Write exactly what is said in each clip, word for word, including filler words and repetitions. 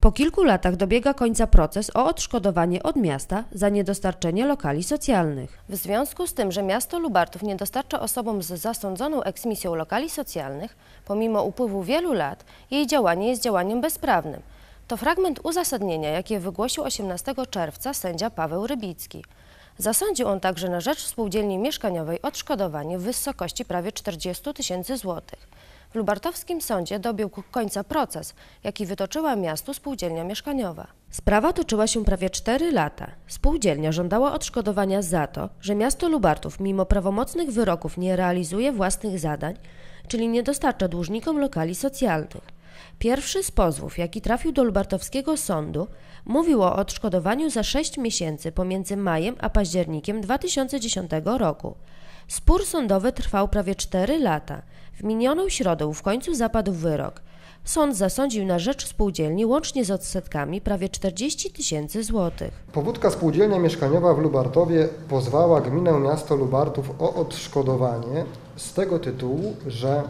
Po kilku latach dobiega końca proces o odszkodowanie od miasta za niedostarczenie lokali socjalnych. W związku z tym, że miasto Lubartów nie dostarcza osobom z zasądzoną eksmisją lokali socjalnych, pomimo upływu wielu lat, jej działanie jest działaniem bezprawnym. To fragment uzasadnienia, jakie wygłosił osiemnastego czerwca sędzia Paweł Rybicki. Zasądził on także na rzecz spółdzielni mieszkaniowej odszkodowanie w wysokości prawie czterdziestu tysięcy złotych. W lubartowskim sądzie dobiegł końca proces, jaki wytoczyła miastu spółdzielnia mieszkaniowa. Sprawa toczyła się prawie cztery lata. Spółdzielnia żądała odszkodowania za to, że miasto Lubartów mimo prawomocnych wyroków nie realizuje własnych zadań, czyli nie dostarcza dłużnikom lokali socjalnych. Pierwszy z pozwów, jaki trafił do lubartowskiego sądu, mówił o odszkodowaniu za sześć miesięcy pomiędzy majem a październikiem dwa tysiące dziesiątego roku. Spór sądowy trwał prawie cztery lata. W minioną środę w końcu zapadł wyrok. Sąd zasądził na rzecz spółdzielni łącznie z odsetkami prawie czterdzieści tysięcy złotych. Powódka Spółdzielnia Mieszkaniowa w Lubartowie pozwała gminę miasto Lubartów o odszkodowanie z tego tytułu, że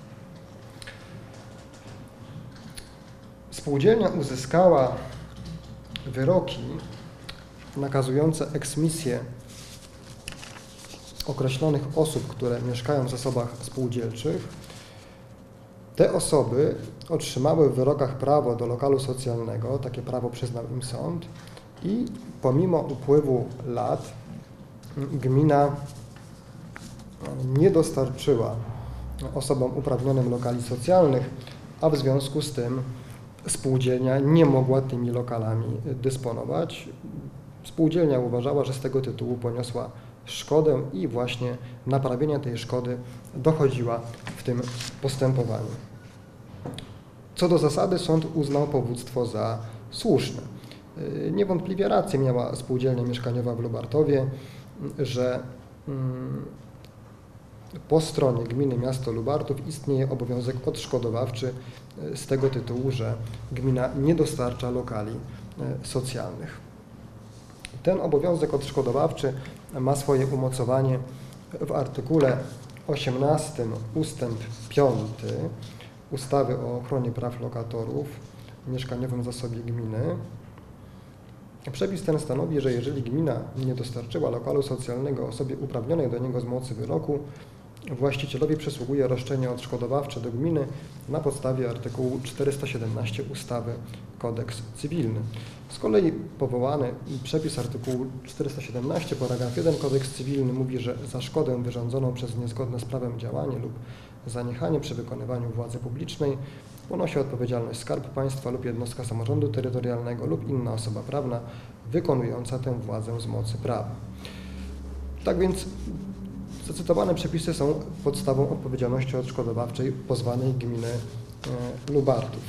spółdzielnia uzyskała wyroki nakazujące eksmisję określonych osób, które mieszkają w zasobach spółdzielczych. Te osoby otrzymały w wyrokach prawo do lokalu socjalnego, takie prawo przyznał im sąd i pomimo upływu lat gmina nie dostarczyła osobom uprawnionym lokali socjalnych, a w związku z tym spółdzielnia nie mogła tymi lokalami dysponować. Spółdzielnia uważała, że z tego tytułu poniosła szkodę i właśnie naprawienia tej szkody dochodziła w tym postępowaniu. Co do zasady sąd uznał powództwo za słuszne. Niewątpliwie rację miała spółdzielnia mieszkaniowa w Lubartowie, że po stronie gminy miasto Lubartów istnieje obowiązek odszkodowawczy z tego tytułu, że gmina nie dostarcza lokali socjalnych. Ten obowiązek odszkodowawczy ma swoje umocowanie w artykule osiemnastym ustęp piąty ustawy o ochronie praw lokatorów w mieszkaniowym zasobie gminy. Przepis ten stanowi, że jeżeli gmina nie dostarczyła lokalu socjalnego osobie uprawnionej do niego z mocy wyroku, właścicielowi przysługuje roszczenie odszkodowawcze do gminy na podstawie artykułu czterysta siedemnaście ustawy Kodeks cywilny. Z kolei powołany przepis artykułu czterysta siedemnaście paragraf jeden Kodeks cywilny mówi, że za szkodę wyrządzoną przez niezgodne z prawem działanie lub zaniechanie przy wykonywaniu władzy publicznej ponosi odpowiedzialność Skarb Państwa lub jednostka samorządu terytorialnego lub inna osoba prawna wykonująca tę władzę z mocy prawa. Tak więc zacytowane przepisy są podstawą odpowiedzialności odszkodowawczej pozwanej gminy Lubartów.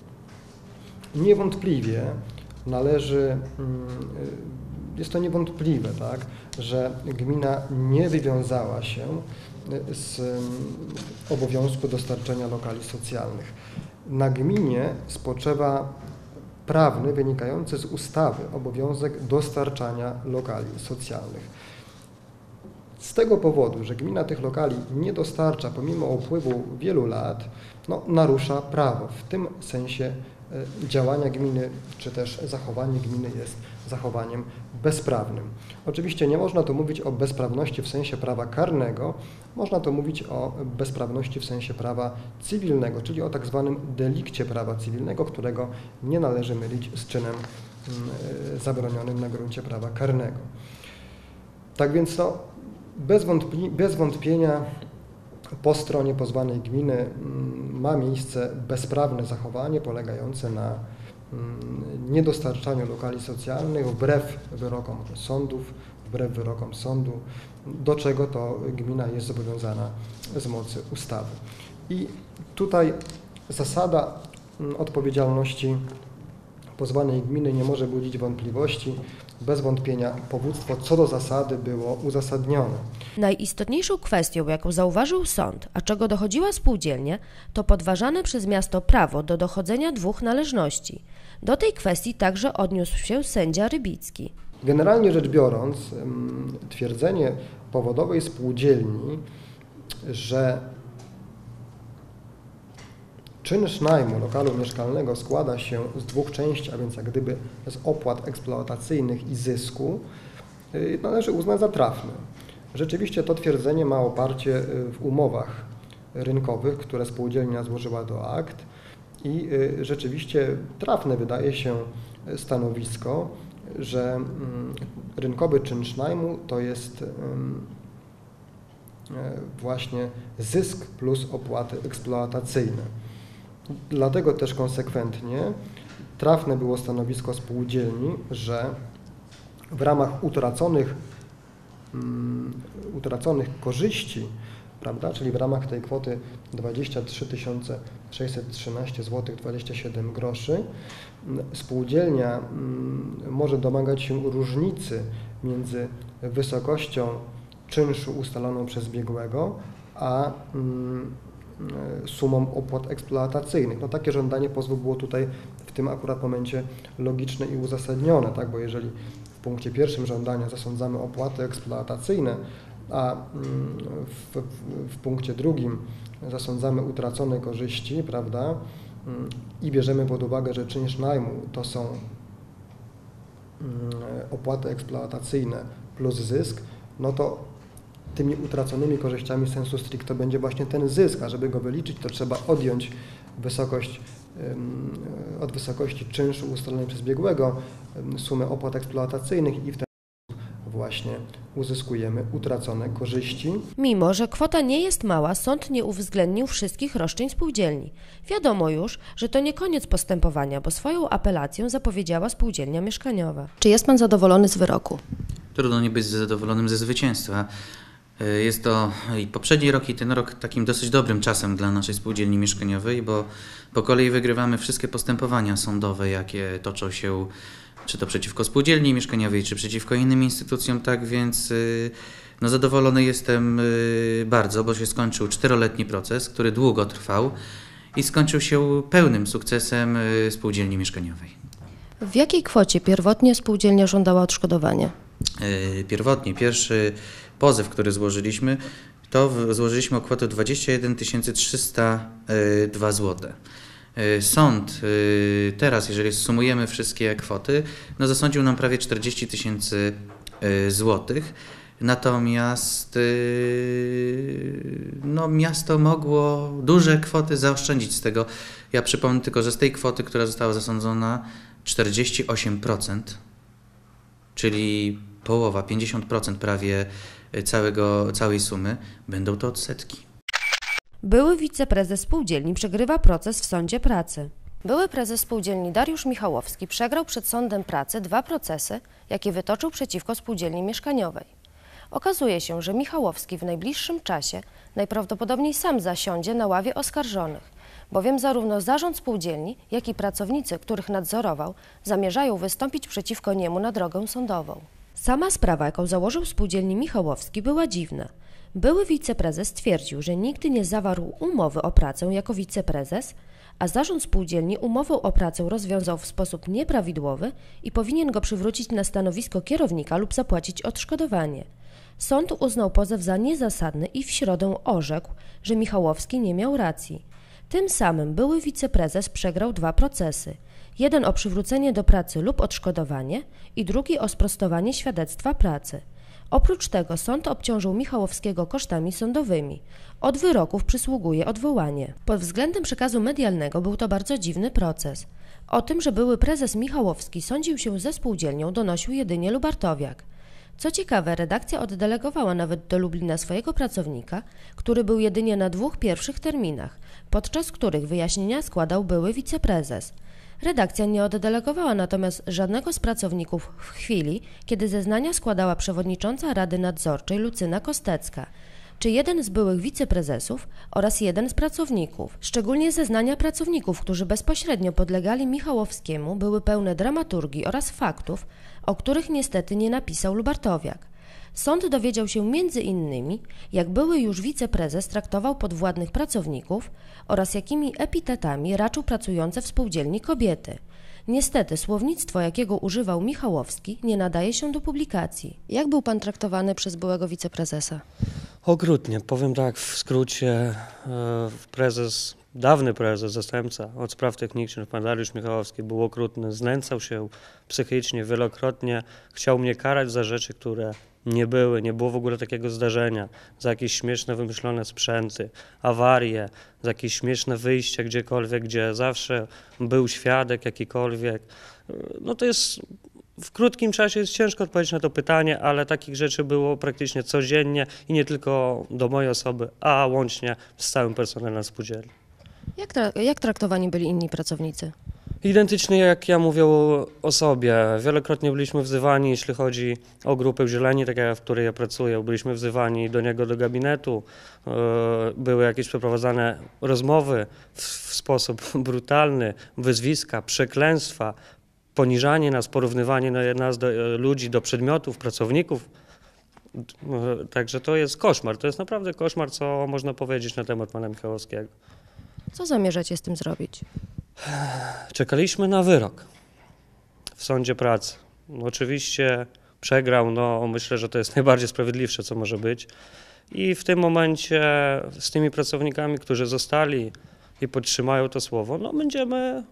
Niewątpliwie należy, jest to niewątpliwe, tak, że gmina nie wywiązała się z obowiązku dostarczenia lokali socjalnych. Na gminie spoczywa prawny wynikający z ustawy obowiązek dostarczania lokali socjalnych. Z tego powodu, że gmina tych lokali nie dostarcza pomimo upływu wielu lat, no, narusza prawo. W tym sensie działania gminy, czy też zachowanie gminy jest zachowaniem bezprawnym. Oczywiście nie można tu mówić o bezprawności w sensie prawa karnego, można tu mówić o bezprawności w sensie prawa cywilnego, czyli o tak zwanym delikcie prawa cywilnego, którego nie należy mylić z czynem zabronionym na gruncie prawa karnego. Tak więc no, bez, wątpi bez wątpienia po stronie pozwanej gminy ma miejsce bezprawne zachowanie polegające na niedostarczaniu lokali socjalnych wbrew wyrokom sądów, wbrew wyrokom sądu, do czego to gmina jest zobowiązana z mocy ustawy. I tutaj zasada odpowiedzialności pozwanej gminy nie może budzić wątpliwości. Bez wątpienia powództwo co do zasady było uzasadnione. Najistotniejszą kwestią, jaką zauważył sąd, a czego dochodziła spółdzielnia, to podważane przez miasto prawo do dochodzenia dwóch należności. Do tej kwestii także odniósł się sędzia Rybicki. Generalnie rzecz biorąc, twierdzenie powodowej spółdzielni, że czynsz najmu lokalu mieszkalnego składa się z dwóch części, a więc jak gdyby z opłat eksploatacyjnych i zysku, należy uznać za trafne. Rzeczywiście to twierdzenie ma oparcie w umowach rynkowych, które spółdzielnia złożyła do akt i rzeczywiście trafne wydaje się stanowisko, że rynkowy czynsz najmu to jest właśnie zysk plus opłaty eksploatacyjne. Dlatego też konsekwentnie trafne było stanowisko spółdzielni, że w ramach utraconych, um, utraconych korzyści, prawda, czyli w ramach tej kwoty dwadzieścia trzy tysiące sześćset trzynaście złotych dwadzieścia siedem groszy spółdzielnia um, może domagać się różnicy między wysokością czynszu ustaloną przez biegłego, a um, sumą opłat eksploatacyjnych. No takie żądanie pozwu było tutaj w tym akurat momencie logiczne i uzasadnione, tak? Bo jeżeli w punkcie pierwszym żądania zasądzamy opłaty eksploatacyjne, a w, w, w punkcie drugim zasądzamy utracone korzyści, prawda, i bierzemy pod uwagę, że czynsz najmu to są opłaty eksploatacyjne plus zysk, no to tymi utraconymi korzyściami sensu stricto będzie właśnie ten zysk, a żeby go wyliczyć, to trzeba odjąć wysokość, od wysokości czynszu ustalonej przez biegłego sumę opłat eksploatacyjnych i w ten sposób właśnie uzyskujemy utracone korzyści. Mimo że kwota nie jest mała, sąd nie uwzględnił wszystkich roszczeń spółdzielni. Wiadomo już, że to nie koniec postępowania, bo swoją apelację zapowiedziała spółdzielnia mieszkaniowa. Czy jest pan zadowolony z wyroku? Trudno nie być zadowolonym ze zwycięstwa. Jest to i poprzedni rok, i ten rok takim dosyć dobrym czasem dla naszej spółdzielni mieszkaniowej, bo po kolei wygrywamy wszystkie postępowania sądowe, jakie toczą się czy to przeciwko spółdzielni mieszkaniowej, czy przeciwko innym instytucjom, tak więc no, zadowolony jestem bardzo, bo się skończył czteroletni proces, który długo trwał i skończył się pełnym sukcesem spółdzielni mieszkaniowej. W jakiej kwocie pierwotnie spółdzielnia żądała odszkodowania? Pierwotnie, pierwszy pozew, który złożyliśmy, to złożyliśmy o kwotę dwadzieścia jeden tysięcy trzysta dwa złote. Sąd teraz, jeżeli sumujemy wszystkie kwoty, no zasądził nam prawie czterdzieści tysięcy złotych. Natomiast no, miasto mogło duże kwoty zaoszczędzić z tego. Ja przypomnę tylko, że z tej kwoty, która została zasądzona, czterdzieści osiem procent, czyli połowa, pięćdziesiąt procent prawie całego, całej sumy, będą to odsetki. Były wiceprezes spółdzielni przegrywa proces w sądzie pracy. Były prezes spółdzielni Dariusz Michałowski przegrał przed sądem pracy dwa procesy, jakie wytoczył przeciwko spółdzielni mieszkaniowej. Okazuje się, że Michałowski w najbliższym czasie najprawdopodobniej sam zasiądzie na ławie oskarżonych, bowiem zarówno zarząd spółdzielni, jak i pracownicy, których nadzorował, zamierzają wystąpić przeciwko niemu na drogę sądową. Sama sprawa, jaką założył spółdzielni Michałowski, była dziwna. Były wiceprezes stwierdził, że nigdy nie zawarł umowy o pracę jako wiceprezes, a zarząd spółdzielni umowę o pracę rozwiązał w sposób nieprawidłowy i powinien go przywrócić na stanowisko kierownika lub zapłacić odszkodowanie. Sąd uznał pozew za niezasadny i w środę orzekł, że Michałowski nie miał racji. Tym samym były wiceprezes przegrał dwa procesy. Jeden o przywrócenie do pracy lub odszkodowanie i drugi o sprostowanie świadectwa pracy. Oprócz tego sąd obciążył Michałowskiego kosztami sądowymi. Od wyroków przysługuje odwołanie. Pod względem przekazu medialnego był to bardzo dziwny proces. O tym, że były prezes Michałowski sądził się ze spółdzielnią, donosił jedynie Lubartowiak. Co ciekawe, redakcja oddelegowała nawet do Lublina swojego pracownika, który był jedynie na dwóch pierwszych terminach, podczas których wyjaśnienia składał były wiceprezes. Redakcja nie oddelegowała natomiast żadnego z pracowników w chwili, kiedy zeznania składała przewodnicząca Rady Nadzorczej Lucyna Kostecka, czy jeden z byłych wiceprezesów oraz jeden z pracowników. Szczególnie zeznania pracowników, którzy bezpośrednio podlegali Michałowskiemu, były pełne dramaturgii oraz faktów, o których niestety nie napisał Lubartowiak. Sąd dowiedział się między innymi, jak były już wiceprezes traktował podwładnych pracowników oraz jakimi epitetami raczył pracujące w spółdzielni kobiety. Niestety słownictwo, jakiego używał Michałowski, nie nadaje się do publikacji. Jak był pan traktowany przez byłego wiceprezesa? Okrutnie. Powiem tak w skrócie, prezes dawny prezes, zastępca od spraw technicznych, pan Dariusz Michałowski, był okrutny, znęcał się psychicznie wielokrotnie, chciał mnie karać za rzeczy, które nie były, nie było w ogóle takiego zdarzenia, za jakieś śmieszne wymyślone sprzęty, awarie, za jakieś śmieszne wyjście gdziekolwiek, gdzie zawsze był świadek jakikolwiek. No to jest, w krótkim czasie jest ciężko odpowiedzieć na to pytanie, ale takich rzeczy było praktycznie codziennie i nie tylko do mojej osoby, a łącznie z całym personelem spółdzielni. Jak, tra- jak traktowani byli inni pracownicy? Identycznie jak ja mówię o, o sobie. Wielokrotnie byliśmy wzywani, jeśli chodzi o grupę Zieleni, tak jak w której ja pracuję, byliśmy wzywani do niego do gabinetu. Były jakieś przeprowadzane rozmowy w, w sposób brutalny, wyzwiska, przekleństwa, poniżanie nas, porównywanie nas do ludzi, do przedmiotów, pracowników. Także to jest koszmar, to jest naprawdę koszmar, co można powiedzieć na temat pana Michałowskiego. Co zamierzacie z tym zrobić? Czekaliśmy na wyrok w sądzie pracy. Oczywiście przegrał, no myślę, że to jest najbardziej sprawiedliwsze, co może być. I w tym momencie z tymi pracownikami, którzy zostali i podtrzymają to słowo, no będziemy,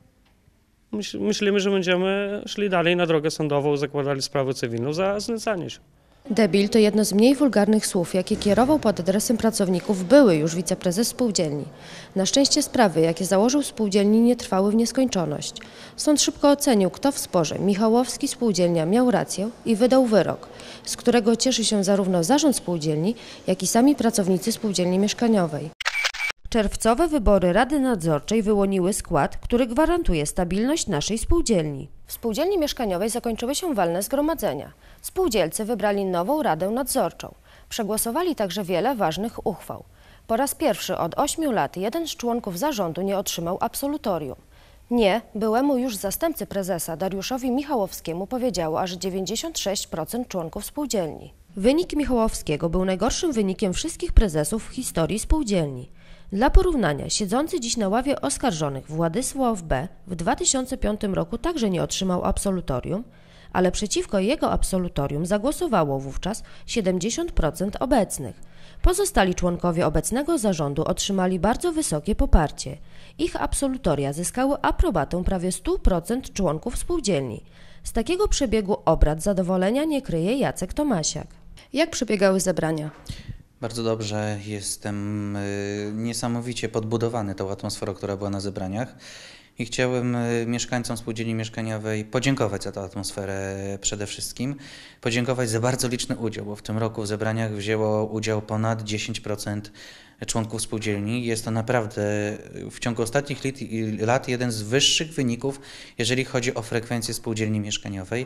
myśl, myślimy, że będziemy szli dalej na drogę sądową, zakładali sprawę cywilną za znęcanie się. Debil to jedno z mniej wulgarnych słów, jakie kierował pod adresem pracowników były już wiceprezes spółdzielni. Na szczęście sprawy, jakie założył spółdzielni, nie trwały w nieskończoność. Sąd szybko ocenił, kto w sporze. Michałowski spółdzielnia miał rację i wydał wyrok, z którego cieszy się zarówno zarząd spółdzielni, jak i sami pracownicy spółdzielni mieszkaniowej. Czerwcowe wybory Rady Nadzorczej wyłoniły skład, który gwarantuje stabilność naszej spółdzielni. W spółdzielni mieszkaniowej zakończyły się walne zgromadzenia. Spółdzielcy wybrali nową Radę Nadzorczą. Przegłosowali także wiele ważnych uchwał. Po raz pierwszy od ośmiu lat jeden z członków zarządu nie otrzymał absolutorium. Nie, byłemu już zastępcy prezesa Dariuszowi Michałowskiemu powiedziało aż dziewięćdziesiąt sześć procent członków spółdzielni. Wynik Michałowskiego był najgorszym wynikiem wszystkich prezesów w historii spółdzielni. Dla porównania, siedzący dziś na ławie oskarżonych Władysław B. w dwa tysiące piątym roku także nie otrzymał absolutorium, ale przeciwko jego absolutorium zagłosowało wówczas siedemdziesiąt procent obecnych. Pozostali członkowie obecnego zarządu otrzymali bardzo wysokie poparcie. Ich absolutoria zyskały aprobatę prawie stu procent członków spółdzielni. Z takiego przebiegu obrad zadowolenia nie kryje Jacek Tomasiak. Jak przebiegały zebrania? Bardzo dobrze, jestem y, niesamowicie podbudowany tą atmosferą, która była na zebraniach i chciałem y, mieszkańcom spółdzielni mieszkaniowej podziękować za tę atmosferę przede wszystkim, podziękować za bardzo liczny udział, bo w tym roku w zebraniach wzięło udział ponad dziesięć procent członków spółdzielni. Jest to naprawdę w ciągu ostatnich lat jeden z wyższych wyników, jeżeli chodzi o frekwencję spółdzielni mieszkaniowej.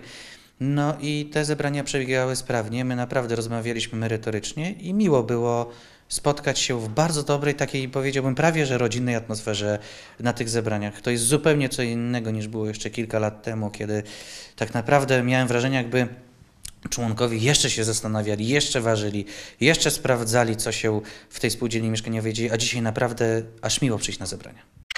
No i te zebrania przebiegały sprawnie, my naprawdę rozmawialiśmy merytorycznie i miło było spotkać się w bardzo dobrej, takiej powiedziałbym prawie że rodzinnej atmosferze na tych zebraniach. To jest zupełnie co innego niż było jeszcze kilka lat temu, kiedy tak naprawdę miałem wrażenie, jakby członkowie jeszcze się zastanawiali, jeszcze ważyli, jeszcze sprawdzali, co się w tej spółdzielni mieszkaniowej dzieje, a dzisiaj naprawdę aż miło przyjść na zebrania.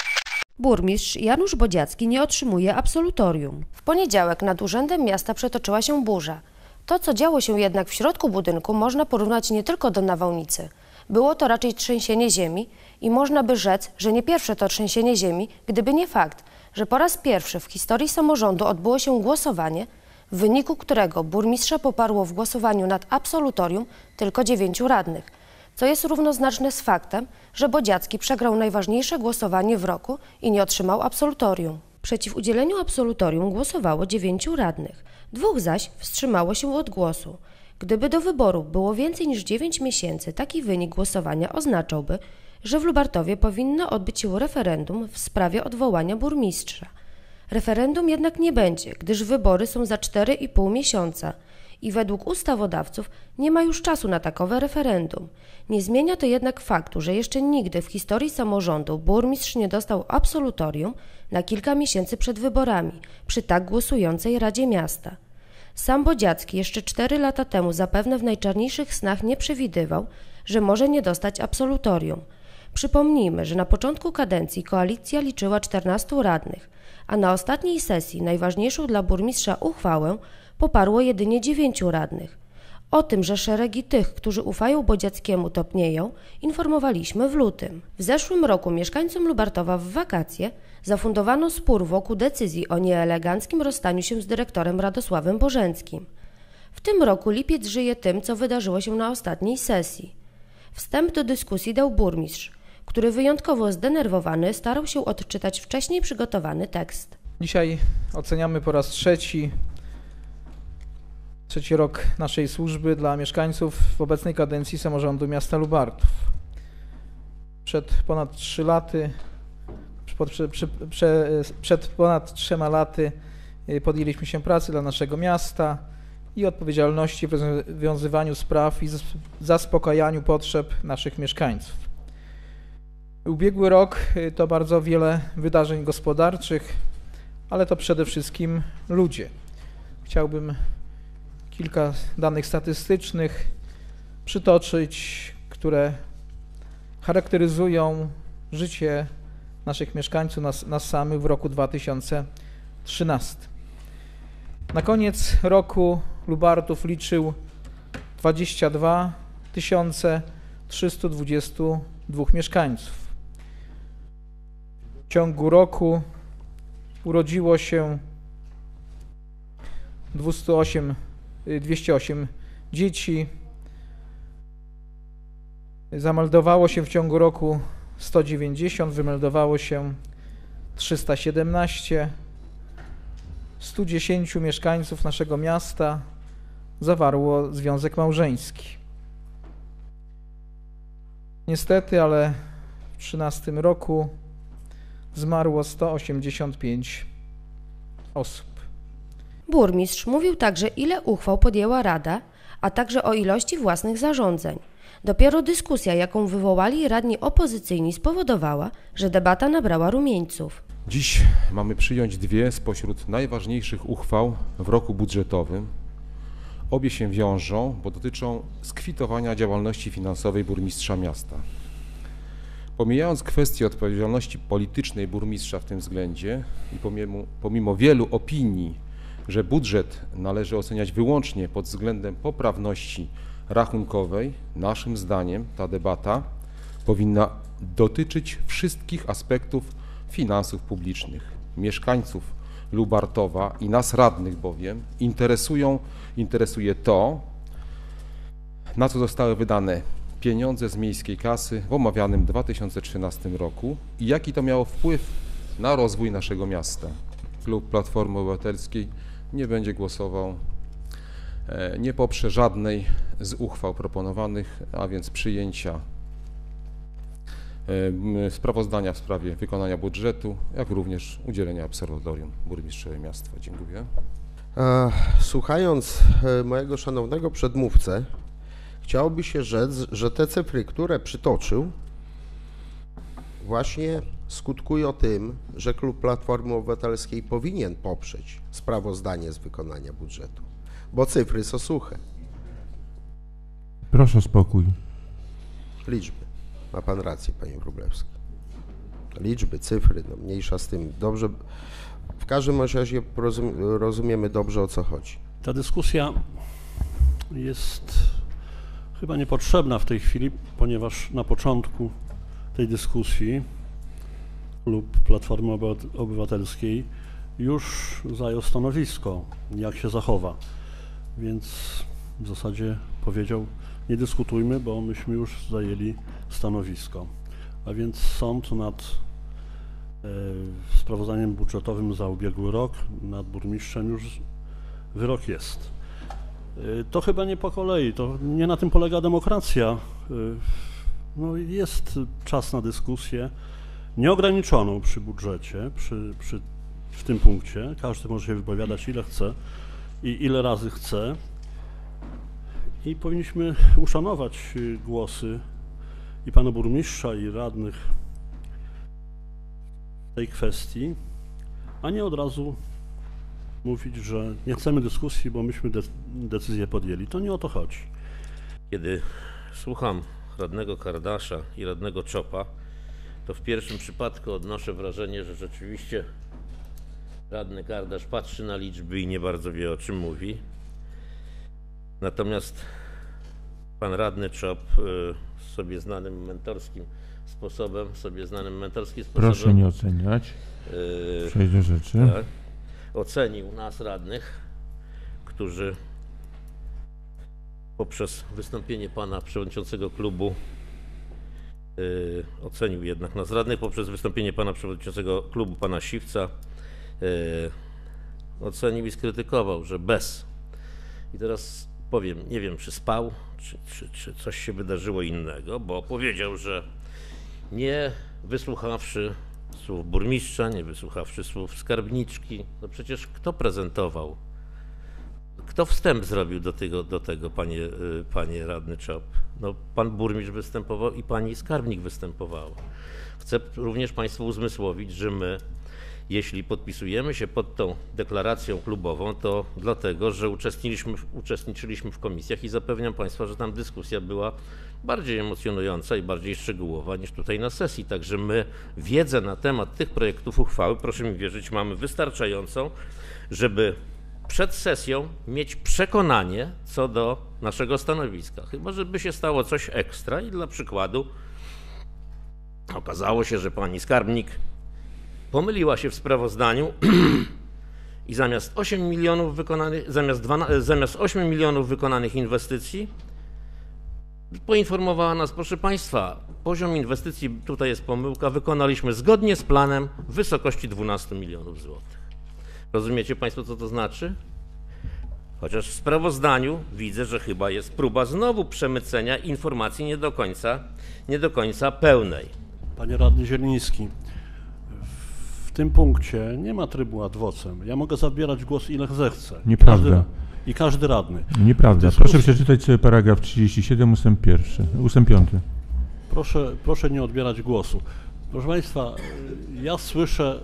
Burmistrz Janusz Bodziacki nie otrzymuje absolutorium. W poniedziałek nad Urzędem Miasta przetoczyła się burza. To, co działo się jednak w środku budynku, można porównać nie tylko do nawałnicy. Było to raczej trzęsienie ziemi i można by rzec, że nie pierwsze to trzęsienie ziemi, gdyby nie fakt, że po raz pierwszy w historii samorządu odbyło się głosowanie, w wyniku którego burmistrza poparło w głosowaniu nad absolutorium tylko dziewięciu radnych, co jest równoznaczne z faktem, że Bodziacki przegrał najważniejsze głosowanie w roku i nie otrzymał absolutorium. Przeciw udzieleniu absolutorium głosowało dziewięciu radnych, dwóch zaś wstrzymało się od głosu. Gdyby do wyborów było więcej niż dziewięć miesięcy, taki wynik głosowania oznaczałby, że w Lubartowie powinno odbyć się referendum w sprawie odwołania burmistrza. Referendum jednak nie będzie, gdyż wybory są za cztery i pół miesiąca i według ustawodawców nie ma już czasu na takowe referendum. Nie zmienia to jednak faktu, że jeszcze nigdy w historii samorządu burmistrz nie dostał absolutorium na kilka miesięcy przed wyborami przy tak głosującej Radzie Miasta. Sam Bodziacki jeszcze cztery lata temu zapewne w najczarniejszych snach nie przewidywał, że może nie dostać absolutorium. Przypomnijmy, że na początku kadencji koalicja liczyła czternastu radnych, a na ostatniej sesji najważniejszą dla burmistrza uchwałę poparło jedynie dziewięciu radnych. O tym, że szeregi tych, którzy ufają Bodziackiemu, topnieją, informowaliśmy w lutym. W zeszłym roku mieszkańcom Lubartowa w wakacje zafundowano spór wokół decyzji o nieeleganckim rozstaniu się z dyrektorem Radosławem Bożenckim. W tym roku lipiec żyje tym, co wydarzyło się na ostatniej sesji. Wstęp do dyskusji dał burmistrz, który wyjątkowo zdenerwowany starał się odczytać wcześniej przygotowany tekst. Dzisiaj oceniamy po raz trzeci, trzeci rok naszej służby dla mieszkańców w obecnej kadencji samorządu miasta Lubartów. Przed ponad trzy laty, przed, przed, przed ponad trzema laty podjęliśmy się pracy dla naszego miasta i odpowiedzialności w rozwiązywaniu spraw i zaspokajaniu potrzeb naszych mieszkańców. Ubiegły rok to bardzo wiele wydarzeń gospodarczych, ale to przede wszystkim ludzie. Chciałbym kilka danych statystycznych przytoczyć, które charakteryzują życie naszych mieszkańców, nas, nas samych w roku dwa tysiące trzynastym. Na koniec roku Lubartów liczył dwadzieścia dwa tysiące trzysta dwadzieścia dwa mieszkańców. W ciągu roku urodziło się dwieście osiem dzieci, zameldowało się w ciągu roku sto dziewięćdziesiąt, wymeldowało się trzysta siedemnaście, stu dziesięciu mieszkańców naszego miasta zawarło związek małżeński. Niestety, ale w dwa tysiące trzynastym roku zmarło sto osiemdziesiąt pięć osób. Burmistrz mówił także, ile uchwał podjęła Rada, a także o ilości własnych zarządzeń. Dopiero dyskusja, jaką wywołali radni opozycyjni, spowodowała, że debata nabrała rumieńców. Dziś mamy przyjąć dwie spośród najważniejszych uchwał w roku budżetowym. Obie się wiążą, bo dotyczą skwitowania działalności finansowej burmistrza miasta. Pomijając kwestię odpowiedzialności politycznej burmistrza w tym względzie i pomimo, pomimo wielu opinii, że budżet należy oceniać wyłącznie pod względem poprawności rachunkowej, naszym zdaniem ta debata powinna dotyczyć wszystkich aspektów finansów publicznych. Mieszkańców Lubartowa i nas radnych bowiem interesują, interesuje to, na co zostały wydane pieniądze z miejskiej kasy w omawianym dwa tysiące trzynastym roku i jaki to miało wpływ na rozwój naszego miasta. Klub Platformy Obywatelskiej nie będzie głosował, nie poprze żadnej z uchwał proponowanych, a więc przyjęcia sprawozdania w sprawie wykonania budżetu, jak również udzielenia absolutorium burmistrzowi miasta. Dziękuję. Słuchając mojego szanownego przedmówcę, chciałoby się rzec, że te cyfry, które przytoczył, właśnie skutkują tym, że klub Platformy Obywatelskiej powinien poprzeć sprawozdanie z wykonania budżetu, bo cyfry są suche. Proszę o spokój. Liczby. Ma pan rację, panie Wróblewski. Liczby, cyfry, no mniejsza z tym. Dobrze, w każdym razie rozumiemy dobrze, o co chodzi. Ta dyskusja jest chyba niepotrzebna w tej chwili, ponieważ na początku tej dyskusji klub Platformy Obywatelskiej już zajął stanowisko, jak się zachowa, więc w zasadzie powiedział, nie dyskutujmy, bo myśmy już zajęli stanowisko. A więc sąd nad e, sprawozdaniem budżetowym za ubiegły rok, nad burmistrzem już wyrok jest. E, to chyba nie po kolei, to nie na tym polega demokracja. E, no jest czas na dyskusję nieograniczoną przy budżecie, przy, przy, w tym punkcie. Każdy może się wypowiadać ile chce i ile razy chce. I powinniśmy uszanować głosy i pana burmistrza, i radnych w tej kwestii, a nie od razu mówić, że nie chcemy dyskusji, bo myśmy de decyzję podjęli. To nie o to chodzi. Kiedy słucham radnego Kardasza i radnego Czopa, to w pierwszym przypadku odnoszę wrażenie, że rzeczywiście radny Kardasz patrzy na liczby i nie bardzo wie, o czym mówi. Natomiast pan radny Czop sobie znanym mentorskim sposobem, sobie znanym mentorskim sposobem... Proszę nie oceniać. Yy, Przejdź do rzeczy. Tak, ocenił nas radnych, którzy poprzez wystąpienie pana przewodniczącego klubu yy, ocenił jednak nas radnych poprzez wystąpienie pana przewodniczącego klubu, pana Siwca, yy, ocenił i skrytykował, że bez. I teraz powiem, nie wiem, czy spał, czy, czy, czy coś się wydarzyło innego, bo powiedział, że nie wysłuchawszy słów burmistrza, nie wysłuchawszy słów skarbniczki, no przecież kto prezentował, kto wstęp zrobił do tego, do tego panie, panie radny Czop? No pan burmistrz występował i pani skarbnik występowała. Chcę również państwu uzmysłowić, że my, jeśli podpisujemy się pod tą deklaracją klubową, to dlatego, że uczestniczyliśmy, uczestniczyliśmy w komisjach i zapewniam państwa, że tam dyskusja była bardziej emocjonująca i bardziej szczegółowa niż tutaj na sesji. Także my wiedzę na temat tych projektów uchwały, proszę mi wierzyć, mamy wystarczającą, żeby przed sesją mieć przekonanie co do naszego stanowiska. Chyba żeby się stało coś ekstra i dla przykładu okazało się, że pani skarbnik pomyliła się w sprawozdaniu i zamiast osiem milionów wykonanych, zamiast, dwanaście, zamiast ośmiu milionów wykonanych inwestycji poinformowała nas, proszę państwa, poziom inwestycji, tutaj jest pomyłka, wykonaliśmy zgodnie z planem w wysokości dwunastu milionów złotych. Rozumiecie państwo, co to znaczy? Chociaż w sprawozdaniu widzę, że chyba jest próba znowu przemycenia informacji nie do końca, nie do końca pełnej. Panie radny Zieliński, w tym punkcie nie ma trybu ad vocem. Ja mogę zabierać głos ile zechcę. Nieprawda. Każdy, I każdy radny. Nieprawda. Dyskusji... Proszę przeczytać sobie paragraf trzydziesty siedem ustęp pierwszy, ustęp piąty. Proszę, proszę nie odbierać głosu. Proszę państwa, ja słyszę,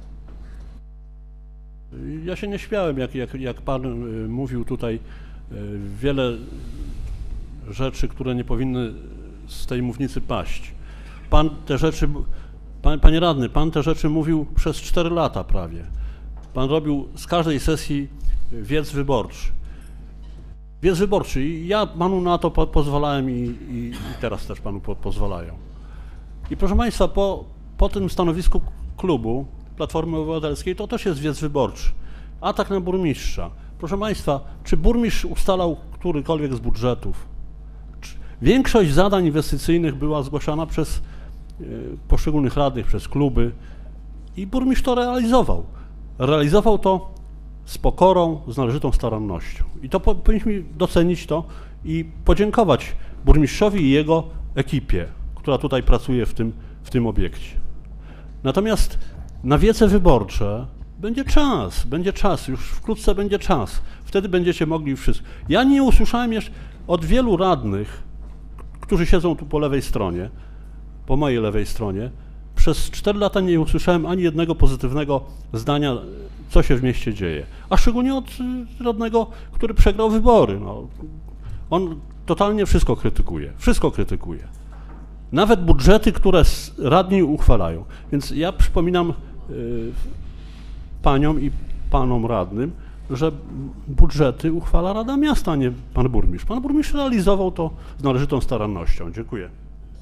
ja się nie śmiałem, jak, jak, jak pan mówił tutaj wiele rzeczy, które nie powinny z tej mównicy paść. Pan te rzeczy, pan, panie radny, pan te rzeczy mówił przez cztery lata prawie. Pan robił z każdej sesji wiec wyborczy. Wiec wyborczy i ja panu na to po, pozwalałem i, i, i teraz też panu po, pozwalają. I proszę państwa, po, po tym stanowisku klubu Platformy Obywatelskiej to też jest wiec wyborczy. Atak na burmistrza. Proszę państwa, czy burmistrz ustalał którykolwiek z budżetów? Czy większość zadań inwestycyjnych była zgłaszana przez y, poszczególnych radnych, przez kluby i burmistrz to realizował. Realizował to z pokorą, z należytą starannością. I to po, powinniśmy docenić to i podziękować burmistrzowi i jego ekipie, która tutaj pracuje w tym, w tym obiekcie. Natomiast na wiece wyborcze będzie czas, będzie czas, już wkrótce będzie czas. Wtedy będziecie mogli wszystko. Ja nie usłyszałem jeszcze od wielu radnych, którzy siedzą tu po lewej stronie, po mojej lewej stronie, przez cztery lata nie usłyszałem ani jednego pozytywnego zdania, co się w mieście dzieje. A szczególnie od radnego, który przegrał wybory. No, on totalnie wszystko krytykuje, wszystko krytykuje. Nawet budżety, które radni uchwalają. Więc ja przypominam y, paniom i panom radnym, że budżety uchwala Rada Miasta, a nie pan burmistrz. Pan burmistrz realizował to z należytą starannością. Dziękuję.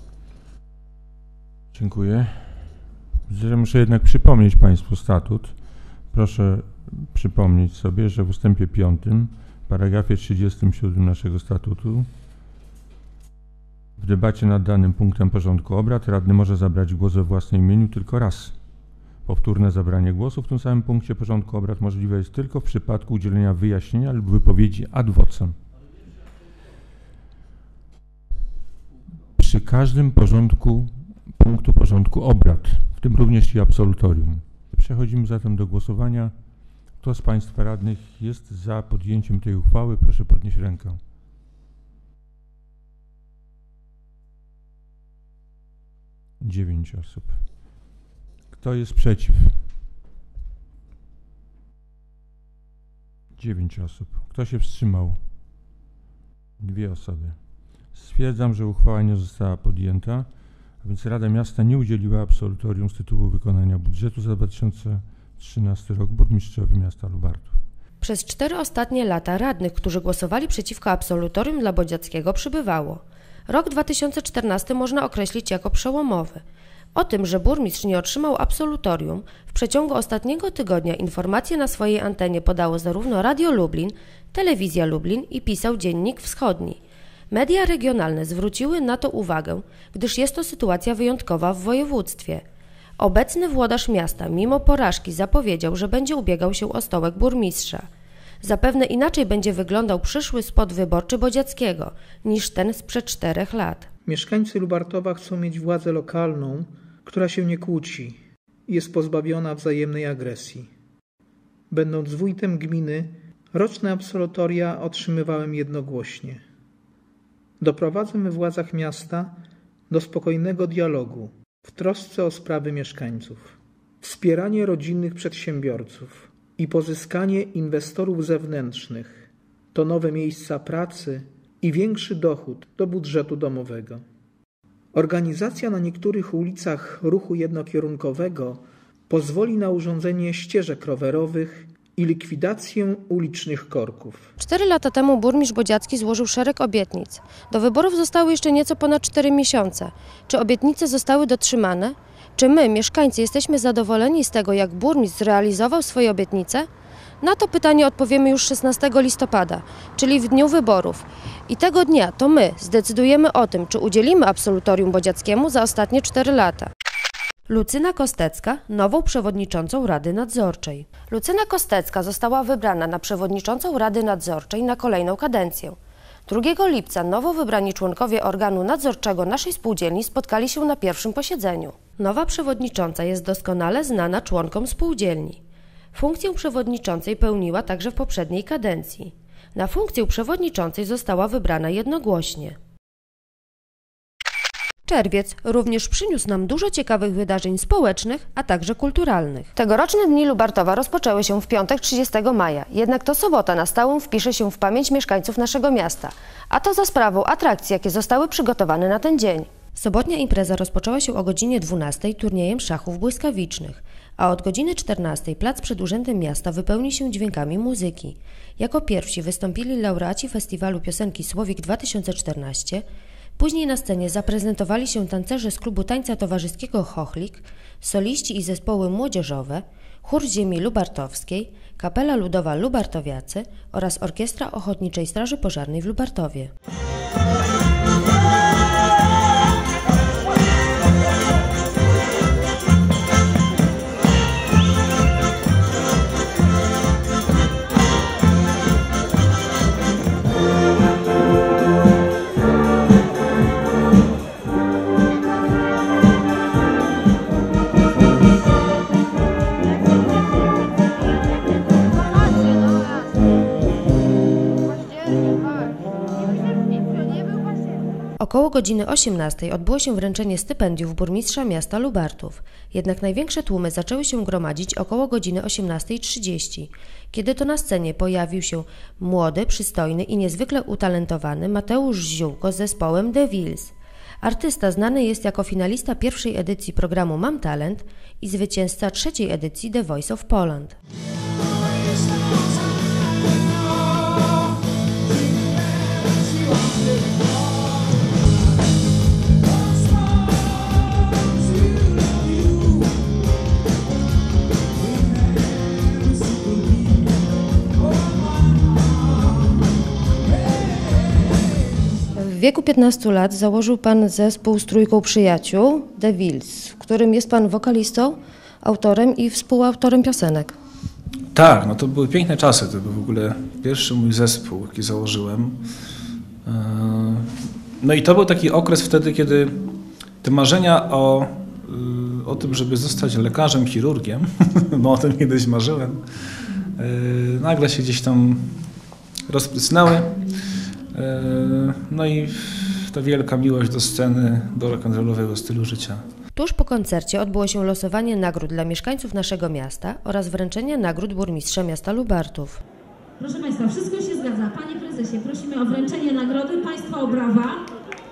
Dziękuję. Muszę jednak przypomnieć państwu statut. Proszę przypomnieć sobie, że w ustępie piątym, paragrafie trzydziestym siódmym naszego statutu w debacie nad danym punktem porządku obrad radny może zabrać głos we własnym imieniu tylko raz. Powtórne zabranie głosu w tym samym punkcie porządku obrad możliwe jest tylko w przypadku udzielenia wyjaśnienia lub wypowiedzi ad vocem. Przy każdym porządku, punktu porządku obrad, w tym również i absolutorium. Przechodzimy zatem do głosowania. Kto z państwa radnych jest za podjęciem tej uchwały? Proszę podnieść rękę. Dziewięć osób. Kto jest przeciw? Dziewięć osób. Kto się wstrzymał? Dwie osoby. Stwierdzam, że uchwała nie została podjęta, a więc Rada Miasta nie udzieliła absolutorium z tytułu wykonania budżetu za dwa tysiące trzynasty rok burmistrzowi miasta Lubartów. Przez cztery ostatnie lata radnych, którzy głosowali przeciwko absolutorium dla Bodziackiego, przybywało. Rok dwa tysiące czternasty można określić jako przełomowy. O tym, że burmistrz nie otrzymał absolutorium, w przeciągu ostatniego tygodnia informacje na swojej antenie podało zarówno Radio Lublin, Telewizja Lublin i pisał Dziennik Wschodni. Media regionalne zwróciły na to uwagę, gdyż jest to sytuacja wyjątkowa w województwie. Obecny włodarz miasta mimo porażki zapowiedział, że będzie ubiegał się o stołek burmistrza. Zapewne inaczej będzie wyglądał przyszły spot wyborczy Bodziackiego niż ten sprzed czterech lat. Mieszkańcy Lubartowa chcą mieć władzę lokalną, która się nie kłóci i jest pozbawiona wzajemnej agresji. Będąc wójtem gminy, roczne absolutoria otrzymywałem jednogłośnie. Doprowadzę we władzach miasta do spokojnego dialogu w trosce o sprawy mieszkańców, wspieranie rodzinnych przedsiębiorców i pozyskanie inwestorów zewnętrznych to nowe miejsca pracy i większy dochód do budżetu domowego. Organizacja na niektórych ulicach ruchu jednokierunkowego pozwoli na urządzenie ścieżek rowerowych i likwidację ulicznych korków. Cztery lata temu burmistrz Bodziacki złożył szereg obietnic. Do wyborów zostały jeszcze nieco ponad cztery miesiące. Czy obietnice zostały dotrzymane? Czy my, mieszkańcy, jesteśmy zadowoleni z tego, jak burmistrz zrealizował swoje obietnice? Na to pytanie odpowiemy już szesnastego listopada, czyli w dniu wyborów. I tego dnia to my zdecydujemy o tym, czy udzielimy absolutorium Bodziackiemu za ostatnie cztery lata. Lucyna Kostecka, nową przewodniczącą Rady Nadzorczej. Lucyna Kostecka została wybrana na przewodniczącą Rady Nadzorczej na kolejną kadencję. drugiego lipca nowo wybrani członkowie organu nadzorczego naszej spółdzielni spotkali się na pierwszym posiedzeniu. Nowa przewodnicząca jest doskonale znana członkom spółdzielni. Funkcję przewodniczącej pełniła także w poprzedniej kadencji. Na funkcję przewodniczącej została wybrana jednogłośnie. Czerwiec również przyniósł nam dużo ciekawych wydarzeń społecznych, a także kulturalnych. Tegoroczne Dni Lubartowa rozpoczęły się w piątek trzydziestego maja, jednak to sobota na stałe wpisze się w pamięć mieszkańców naszego miasta, a to za sprawą atrakcji, jakie zostały przygotowane na ten dzień. Sobotnia impreza rozpoczęła się o godzinie dwunastej turniejem szachów błyskawicznych, a od godziny czternastej plac przed Urzędem Miasta wypełni się dźwiękami muzyki. Jako pierwsi wystąpili laureaci Festiwalu Piosenki Słowik dwa tysiące czternaście, później na scenie zaprezentowali się tancerze z klubu tańca towarzyskiego Chochlik, soliści i zespoły młodzieżowe, chór z ziemi lubartowskiej, kapela ludowa Lubartowiacy oraz Orkiestra Ochotniczej Straży Pożarnej w Lubartowie. Około godziny osiemnastej odbyło się wręczenie stypendiów burmistrza miasta Lubartów. Jednak największe tłumy zaczęły się gromadzić około godziny osiemnastej trzydzieści, kiedy to na scenie pojawił się młody, przystojny i niezwykle utalentowany Mateusz Ziółko z zespołem The Wills. Artysta znany jest jako finalista pierwszej edycji programu Mam Talent i zwycięzca trzeciej edycji The Voice of Poland. W wieku piętnastu lat założył Pan zespół z trójką przyjaciół, The Wills, w którym jest Pan wokalistą, autorem i współautorem piosenek. Tak, no to były piękne czasy. To był w ogóle pierwszy mój zespół, jaki założyłem. No i to był taki okres wtedy, kiedy te marzenia o, o tym, żeby zostać lekarzem, chirurgiem, bo o tym kiedyś marzyłem, nagle się gdzieś tam rozprysnęły. No i ta wielka miłość do sceny, do rock'n'rollowego stylu życia. Tuż po koncercie odbyło się losowanie nagród dla mieszkańców naszego miasta oraz wręczenie nagród burmistrza miasta Lubartów. Proszę Państwa, wszystko się zgadza. Panie Prezesie, prosimy o wręczenie nagrody. Państwa o brawa.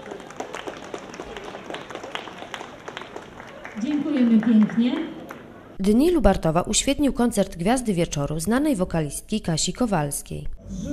Dziękujemy pięknie. Dni Lubartowa uświetnił koncert Gwiazdy Wieczoru znanej wokalistki Kasi Kowalskiej.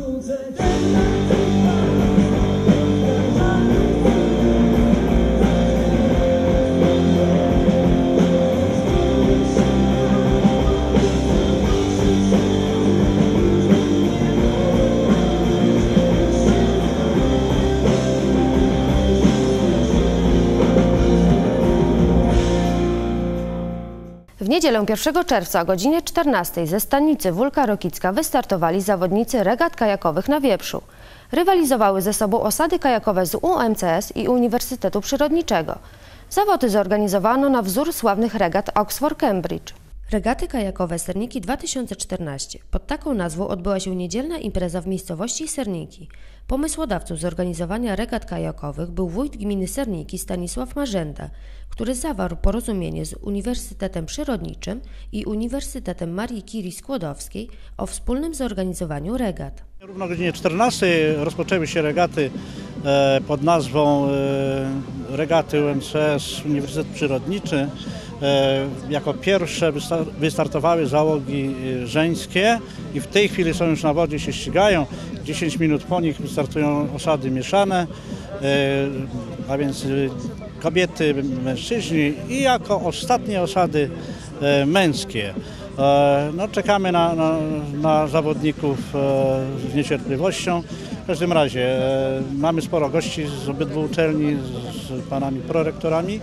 W niedzielę pierwszego czerwca o godzinie czternastej ze stanicy Wólka Rokicka wystartowali zawodnicy regat kajakowych na Wieprzu. Rywalizowały ze sobą osady kajakowe z U M C S i Uniwersytetu Przyrodniczego. Zawody zorganizowano na wzór sławnych regat Oxford-Cambridge. Regaty kajakowe Serniki dwa tysiące czternaście. Pod taką nazwą odbyła się niedzielna impreza w miejscowości Serniki. Pomysłodawcą zorganizowania regat kajakowych był wójt gminy Serniki Stanisław Marzenda, który zawarł porozumienie z Uniwersytetem Przyrodniczym i Uniwersytetem Marii Curie Skłodowskiej o wspólnym zorganizowaniu regat. Równo o godzinie czternastej rozpoczęły się regaty pod nazwą Regaty U M C S Uniwersytet Przyrodniczy. Jako pierwsze wystartowały załogi żeńskie i w tej chwili są już na wodzie, się ścigają. dziesięć minut po nich wystartują osady mieszane, a więc kobiety, mężczyźni i jako ostatnie osady męskie. No, czekamy na, na, na zawodników z niecierpliwością. W każdym razie mamy sporo gości z obydwu uczelni, z panami prorektorami.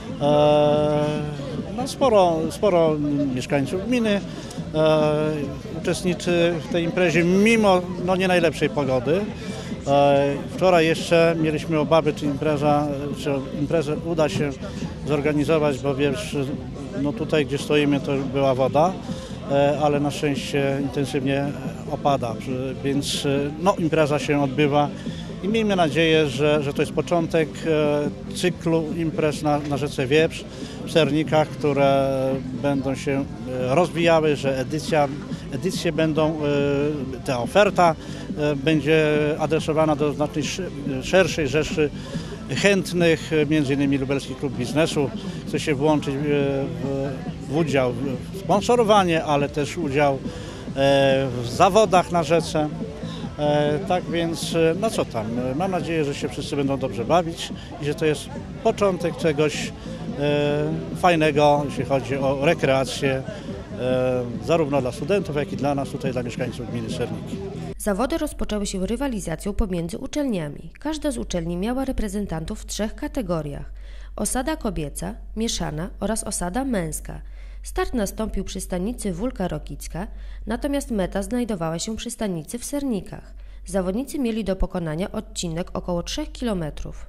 No, sporo, sporo mieszkańców gminy uczestniczy w tej imprezie mimo no, nie najlepszej pogody. Wczoraj jeszcze mieliśmy obawy, czy, impreza, czy imprezę uda się zorganizować, bo wiesz, no tutaj gdzie stoimy to była woda, ale na szczęście intensywnie opada, więc no, impreza się odbywa i miejmy nadzieję, że, że to jest początek cyklu imprez na, na rzece Wieprz w Sernikach, które będą się rozwijały, że edycja, edycje będą, ta oferta będzie adresowana do znacznie szerszej rzeszy chętnych, między innymi Lubelski Klub Biznesu chce się włączyć w, w udział w sponsorowanie, ale też udział w zawodach na rzece. Tak więc, no co tam, mam nadzieję, że się wszyscy będą dobrze bawić i że to jest początek czegoś fajnego, jeśli chodzi o rekreację, zarówno dla studentów, jak i dla nas tutaj, dla mieszkańców gminy Serniki. Zawody rozpoczęły się rywalizacją pomiędzy uczelniami. Każda z uczelni miała reprezentantów w trzech kategoriach: osada kobieca, mieszana oraz osada męska. Start nastąpił przy stanicy Wólka Rokicka, natomiast meta znajdowała się przy stanicy w Sernikach. Zawodnicy mieli do pokonania odcinek około trzech kilometrów.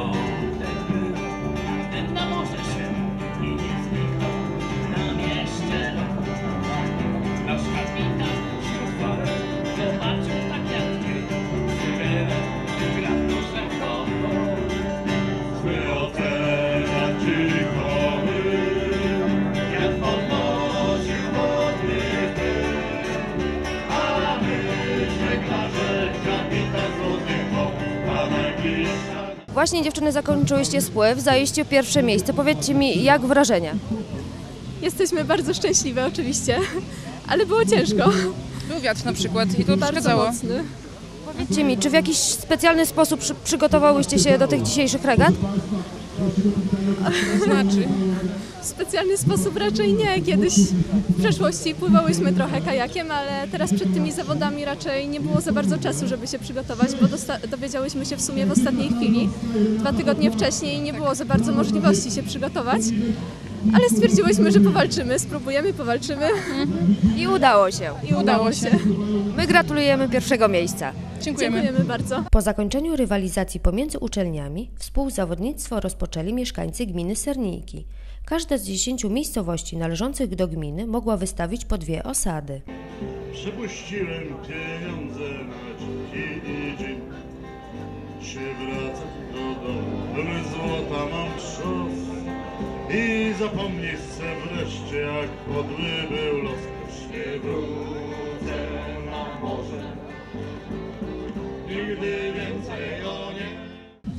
Właśnie dziewczyny zakończyłyście spływ, zajęliście pierwsze miejsce. Powiedzcie mi, jak wrażenia? Jesteśmy bardzo szczęśliwe oczywiście, ale było ciężko. Był wiatr na przykład i to przeszkadzało. Mocny. Powiedzcie mi, czy w jakiś specjalny sposób przy, przygotowałyście się do tych dzisiejszych regat? To znaczy? W specjalny sposób raczej nie. Kiedyś w przeszłości pływałyśmy trochę kajakiem, ale teraz przed tymi zawodami raczej nie było za bardzo czasu, żeby się przygotować, bo dowiedziałyśmy się w sumie w ostatniej chwili. Dwa tygodnie wcześniej nie było za bardzo możliwości się przygotować, ale stwierdziłyśmy, że powalczymy, spróbujemy, powalczymy. I udało się. I udało się. My gratulujemy pierwszego miejsca. Dziękujemy. Dziękujemy bardzo. Po zakończeniu rywalizacji pomiędzy uczelniami współzawodnictwo rozpoczęli mieszkańcy gminy Serniki. Każda z dziesięciu miejscowości należących do gminy mogła wystawić po dwie osady. Przepuściłem pieniądze na dziki dzień. Się wracam do domu, pełny złota mam trzos. I zapomnieć chcę wreszcie, jak podły był los. Nie wrócę na morze, nigdy więcej o nie.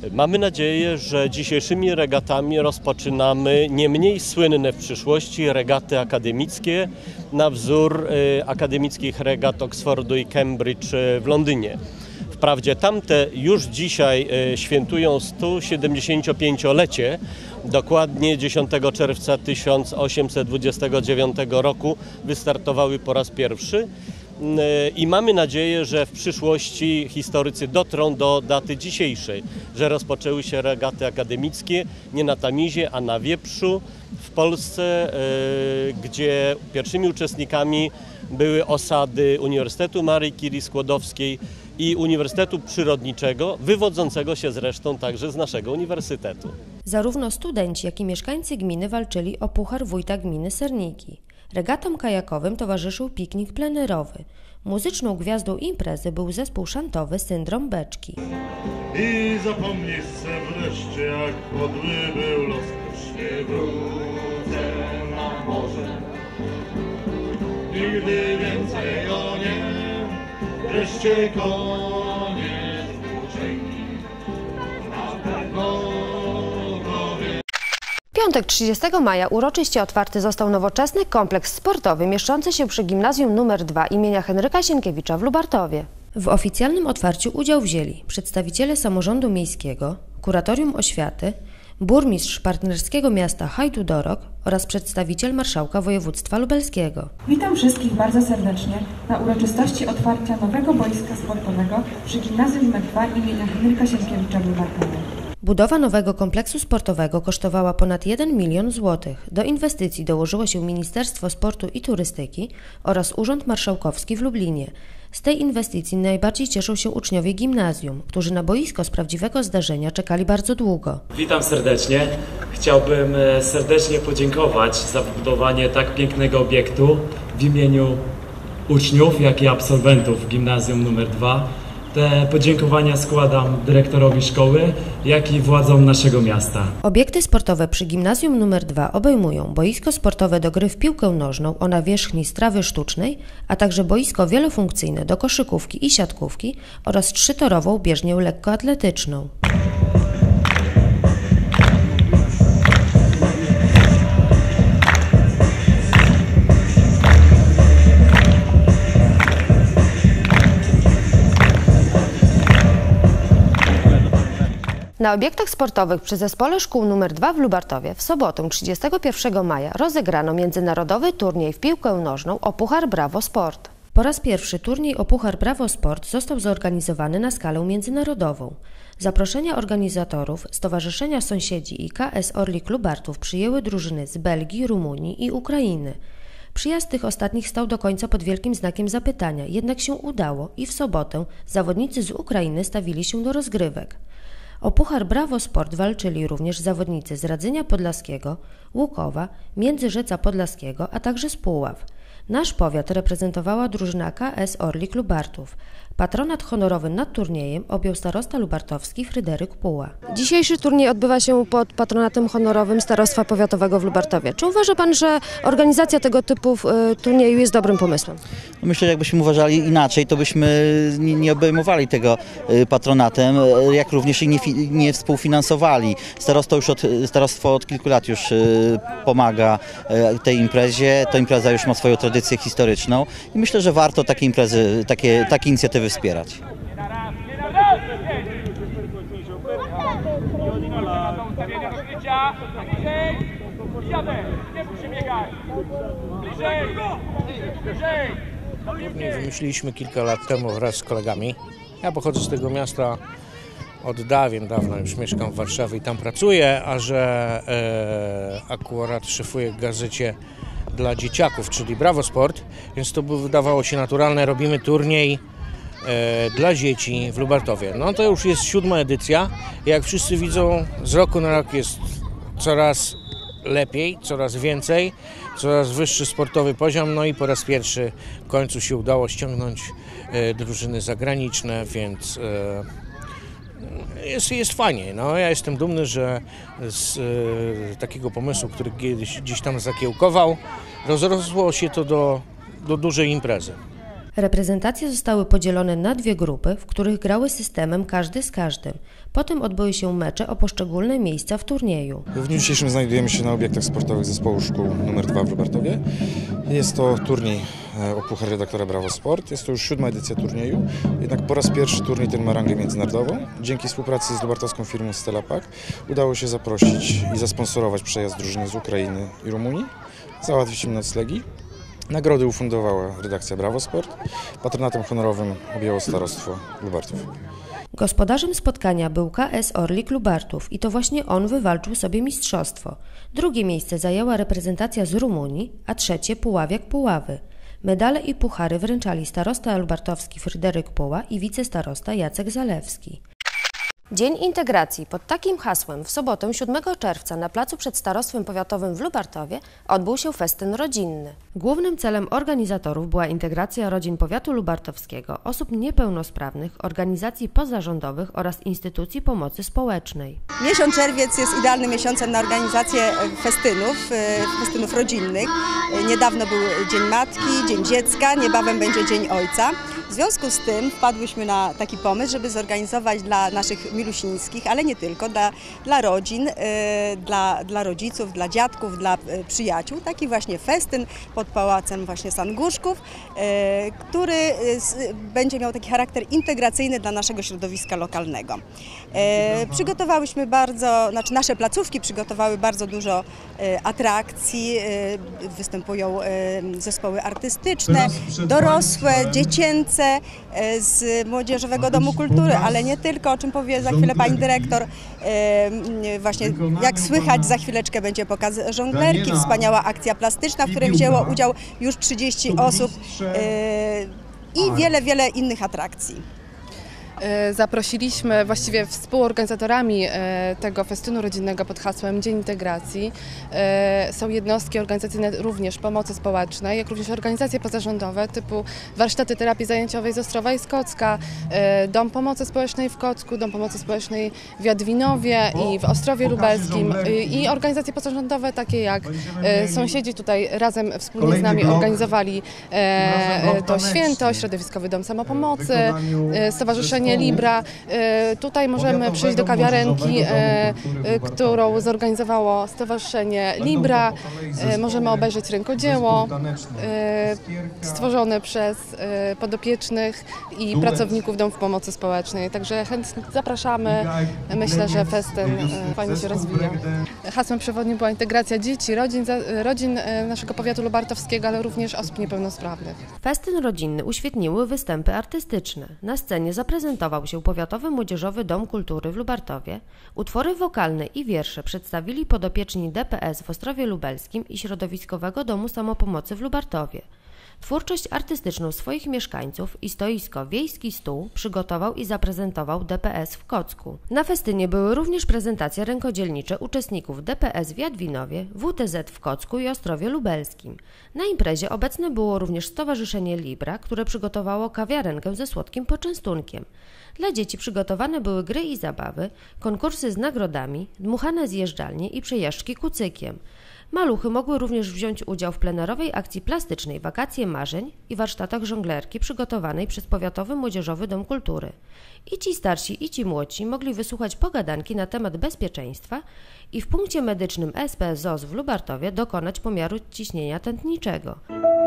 Mamy nadzieję, że dzisiejszymi regatami rozpoczynamy nie mniej słynne w przyszłości regaty akademickie na wzór akademickich regat Oxfordu i Cambridge w Londynie. Wprawdzie tamte już dzisiaj świętują sto siedemdziesięciopięciolecie, dokładnie dziesiątego czerwca tysiąc osiemset dwudziestego dziewiątego roku wystartowały po raz pierwszy. I mamy nadzieję, że w przyszłości historycy dotrą do daty dzisiejszej, że rozpoczęły się regaty akademickie nie na Tamizie, a na Wieprzu w Polsce, gdzie pierwszymi uczestnikami były osady Uniwersytetu Marii Curie Skłodowskiej i Uniwersytetu Przyrodniczego, wywodzącego się zresztą także z naszego uniwersytetu. Zarówno studenci, jak i mieszkańcy gminy walczyli o puchar wójta gminy Serniki. Regatom kajakowym towarzyszył piknik plenerowy. Muzyczną gwiazdą imprezy był zespół szantowy Syndrom Beczki. I zapomnisz se wreszcie, jak podły był los. Nie wrócę na morze, nigdy więcej o nie, wreszcie koniec włóczęgi. Na pewno W piątek trzydziestego maja uroczyście otwarty został nowoczesny kompleks sportowy mieszczący się przy Gimnazjum numer dwa imienia Henryka Sienkiewicza w Lubartowie. W oficjalnym otwarciu udział wzięli przedstawiciele samorządu miejskiego, kuratorium oświaty, burmistrz partnerskiego miasta Hajdú-Dorok oraz przedstawiciel marszałka województwa lubelskiego. Witam wszystkich bardzo serdecznie na uroczystości otwarcia nowego boiska sportowego przy Gimnazjum numer dwa imienia Henryka Sienkiewicza w Lubartowie. Budowa nowego kompleksu sportowego kosztowała ponad jeden milion złotych. Do inwestycji dołożyło się Ministerstwo Sportu i Turystyki oraz Urząd Marszałkowski w Lublinie. Z tej inwestycji najbardziej cieszą się uczniowie gimnazjum, którzy na boisko z prawdziwego zdarzenia czekali bardzo długo. Witam serdecznie. Chciałbym serdecznie podziękować za wybudowanie tak pięknego obiektu w imieniu uczniów, jak i absolwentów Gimnazjum numer dwa. Te podziękowania składam dyrektorowi szkoły, jak i władzom naszego miasta. Obiekty sportowe przy Gimnazjum numer dwa obejmują boisko sportowe do gry w piłkę nożną o nawierzchni z trawy sztucznej, a także boisko wielofunkcyjne do koszykówki i siatkówki oraz trzytorową bieżnię lekkoatletyczną. Na obiektach sportowych przy Zespole Szkół numer dwa w Lubartowie w sobotę trzydziestego pierwszego maja rozegrano międzynarodowy turniej w piłkę nożną o Puchar Brawo Sport. Po raz pierwszy turniej o Puchar Brawo Sport został zorganizowany na skalę międzynarodową. Zaproszenia organizatorów, Stowarzyszenia Sąsiedzi i K S Orlik Lubartów przyjęły drużyny z Belgii, Rumunii i Ukrainy. Przyjazd tych ostatnich stał do końca pod wielkim znakiem zapytania, jednak się udało i w sobotę zawodnicy z Ukrainy stawili się do rozgrywek. O Puchar Brawo Sport walczyli również zawodnicy z Radzynia Podlaskiego, Łukowa, Międzyrzeca Podlaskiego, a także z Puław. Nasz powiat reprezentowała drużyna K S Orlik Lubartów. Patronat honorowy nad turniejem objął starosta lubartowski Fryderyk Puła. Dzisiejszy turniej odbywa się pod patronatem honorowym Starostwa Powiatowego w Lubartowie. Czy uważa Pan, że organizacja tego typu turnieju jest dobrym pomysłem? Myślę, że jakbyśmy uważali inaczej, to byśmy nie, nie obejmowali tego patronatem, jak również i nie, nie współfinansowali. Starosto już od, starostwo od kilku lat już pomaga tej imprezie. Ta impreza już ma swoją tradycję historyczną i myślę, że warto takie imprezy, takie, takie inicjatywy wspierać. Wymyśliliśmy kilka lat temu wraz z kolegami. Ja pochodzę z tego miasta od dawien dawna, już mieszkam w Warszawie i tam pracuję, a że e, akurat szefuję w gazecie dla dzieciaków, czyli Brawo Sport, więc to by wydawało się naturalne, robimy turniej e, dla dzieci w Lubartowie. No to już jest siódma edycja. Jak wszyscy widzą, z roku na rok jest coraz lepiej, coraz więcej, coraz wyższy sportowy poziom, no i po raz pierwszy w końcu się udało ściągnąć e, drużyny zagraniczne, więc e, Jest, jest fajnie. No, ja jestem dumny, że z e, takiego pomysłu, który kiedyś gdzieś tam zakiełkował, rozrosło się to do, do dużej imprezy. Reprezentacje zostały podzielone na dwie grupy, w których grały systemem każdy z każdym. Potem odbyły się mecze o poszczególne miejsca w turnieju. W dniu dzisiejszym znajdujemy się na obiektach sportowych zespołu szkół numer dwa w Lubartowie. Jest to turniej o Puchar Redaktora Brawo Sport. Jest to już siódma edycja turnieju, jednak po raz pierwszy turniej ten ma rangę międzynarodową. Dzięki współpracy z lubartowską firmą Stella Pack udało się zaprosić i zasponsorować przejazd drużyny z Ukrainy i Rumunii, załatwić im noclegi. Nagrody ufundowała redakcja Brawo Sport. Patronatem honorowym objęło starostwo Lubartów. Gospodarzem spotkania był K S Orlik Lubartów i to właśnie on wywalczył sobie mistrzostwo. Drugie miejsce zajęła reprezentacja z Rumunii, a trzecie Puławiak Puławy. Medale i puchary wręczali starosta lubartowski Fryderyk Puła i wicestarosta Jacek Zalewski. Dzień Integracji pod takim hasłem w sobotę siódmego czerwca na placu przed Starostwem Powiatowym w Lubartowie odbył się festyn rodzinny. Głównym celem organizatorów była integracja rodzin powiatu lubartowskiego, osób niepełnosprawnych, organizacji pozarządowych oraz instytucji pomocy społecznej. Miesiąc czerwiec jest idealnym miesiącem na organizację festynów, festynów rodzinnych. Niedawno był Dzień Matki, Dzień Dziecka, niebawem będzie Dzień Ojca. W związku z tym wpadłyśmy na taki pomysł, żeby zorganizować dla naszych milusińskich, ale nie tylko, dla, dla rodzin, dla, dla rodziców, dla dziadków, dla przyjaciół, taki właśnie festyn pod Pałacem właśnie Sanguszków, który będzie miał taki charakter integracyjny dla naszego środowiska lokalnego. Przygotowałyśmy bardzo, znaczy nasze placówki przygotowały bardzo dużo atrakcji, występują zespoły artystyczne, dorosłe, dziecięce, z Młodzieżowego Domu Kultury, ale nie tylko, o czym powie za chwilę pani dyrektor. Właśnie jak słychać, za chwileczkę będzie pokaz żonglerki, wspaniała akcja plastyczna, w której wzięło udział już trzydzieści osób i wiele, wiele innych atrakcji. Zaprosiliśmy właściwie współorganizatorami tego festynu rodzinnego pod hasłem Dzień Integracji. Są jednostki organizacyjne również pomocy społecznej, jak również organizacje pozarządowe typu warsztaty terapii zajęciowej z Ostrowa i z Kocka, Dom Pomocy Społecznej w Kocku, Dom Pomocy Społecznej w Jadwinowie i w Ostrowie Lubelskim i organizacje pozarządowe takie jak sąsiedzi tutaj razem wspólnie z nami organizowali to święto, Środowiskowy Dom Samopomocy, Stowarzyszenie Libra. Tutaj możemy przyjść do kawiarenki, którą zorganizowało Stowarzyszenie Libra. Możemy obejrzeć rękodzieło stworzone przez podopiecznych i pracowników domów pomocy społecznej. Także chętnie zapraszamy. Myślę, że festyn fajnie się rozwija. Hasłem przewodnim była integracja dzieci, rodzin, rodzin naszego powiatu lubartowskiego, ale również osób niepełnosprawnych. Festyn rodzinny uświetniły występy artystyczne. Na scenie zaprezentował się Powiatowy Młodzieżowy Dom Kultury w Lubartowie. Utwory wokalne i wiersze przedstawili podopieczni D P S w Ostrowie Lubelskim i Środowiskowego Domu Samopomocy w Lubartowie. Twórczość artystyczną swoich mieszkańców i stoisko Wiejski Stół przygotował i zaprezentował D P S w Kocku. Na festynie były również prezentacje rękodzielnicze uczestników D P S w Jadwinowie, W T Z w Kocku i Ostrowie Lubelskim. Na imprezie obecne było również Stowarzyszenie Libra, które przygotowało kawiarenkę ze słodkim poczęstunkiem. Dla dzieci przygotowane były gry i zabawy, konkursy z nagrodami, dmuchane zjeżdżalnie i przejażdżki kucykiem. Maluchy mogły również wziąć udział w plenerowej akcji plastycznej Wakacje Marzeń i warsztatach żonglerki przygotowanej przez Powiatowy Młodzieżowy Dom Kultury. I ci starsi, i ci młodsi mogli wysłuchać pogadanki na temat bezpieczeństwa i w punkcie medycznym S P Z O S w Lubartowie dokonać pomiaru ciśnienia tętniczego.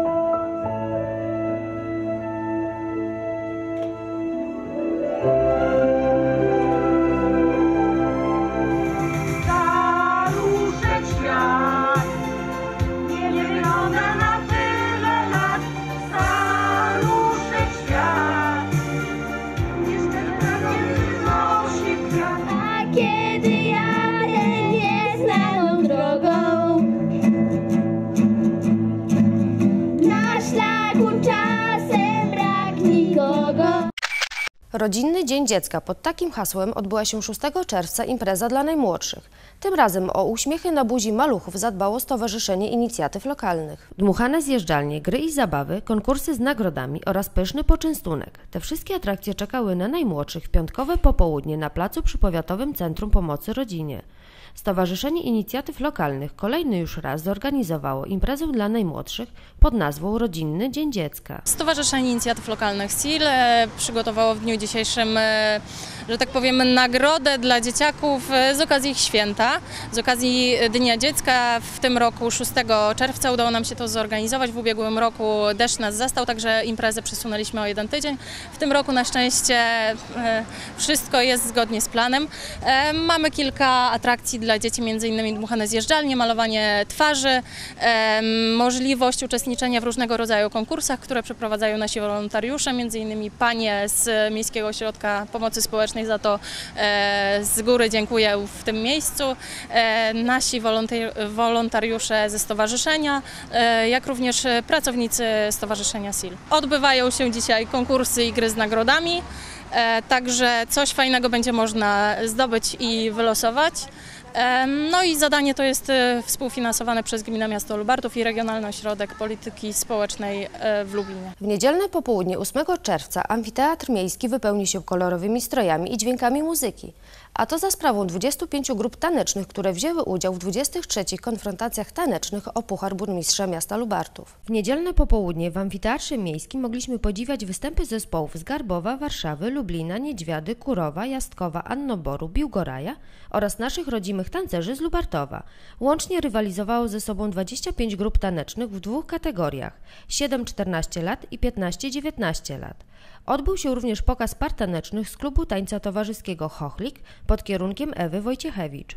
Rodzinny Dzień Dziecka pod takim hasłem odbyła się szóstego czerwca impreza dla najmłodszych. Tym razem o uśmiechy na buzi maluchów zadbało Stowarzyszenie Inicjatyw Lokalnych. Dmuchane zjeżdżalnie, gry i zabawy, konkursy z nagrodami oraz pyszny poczęstunek. Te wszystkie atrakcje czekały na najmłodszych w piątkowe popołudnie na placu przy Powiatowym Centrum Pomocy Rodzinie. Stowarzyszenie Inicjatyw Lokalnych kolejny już raz zorganizowało imprezę dla najmłodszych pod nazwą Rodzinny Dzień Dziecka. Stowarzyszenie Inicjatyw Lokalnych S I L przygotowało w dniu dzisiejszym, że tak powiem, nagrodę dla dzieciaków z okazji ich święta. Z okazji Dnia Dziecka w tym roku szóstego czerwca udało nam się to zorganizować. W ubiegłym roku deszcz nas zastał, także imprezę przesunęliśmy o jeden tydzień. W tym roku na szczęście wszystko jest zgodnie z planem. Mamy kilka atrakcji dla dzieci, między innymi dmuchane zjeżdżalnie, malowanie twarzy, możliwość uczestniczenia w różnego rodzaju konkursach, które przeprowadzają nasi wolontariusze, między innymi panie z Miejskiego Ośrodka Pomocy Społecznej, za to z góry dziękuję w tym miejscu, nasi wolontariusze ze stowarzyszenia, jak również pracownicy Stowarzyszenia S I L. Odbywają się dzisiaj konkursy i gry z nagrodami, także coś fajnego będzie można zdobyć i wylosować. No i zadanie to jest współfinansowane przez Gminę Miasto Lubartów i Regionalny Ośrodek Polityki Społecznej w Lublinie. W niedzielne popołudnie ósmego czerwca amfiteatr miejski wypełni się kolorowymi strojami i dźwiękami muzyki. A to za sprawą dwudziestu pięciu grup tanecznych, które wzięły udział w dwudziestych trzecich konfrontacjach tanecznych o Puchar Burmistrza Miasta Lubartów. W niedzielne popołudnie w amfiteatrze miejskim mogliśmy podziwiać występy zespołów z Garbowa, Warszawy, Lublina, Niedźwiady, Kurowa, Jastkowa, Annoboru, Biłgoraja oraz naszych rodzimych tancerzy z Lubartowa. Łącznie rywalizowało ze sobą dwadzieścia pięć grup tanecznych w dwóch kategoriach – siedem czternaście lat i piętnaście dziewiętnaście lat. Odbył się również pokaz par tanecznych z klubu tańca towarzyskiego Chochlik pod kierunkiem Ewy Wojciechewicz.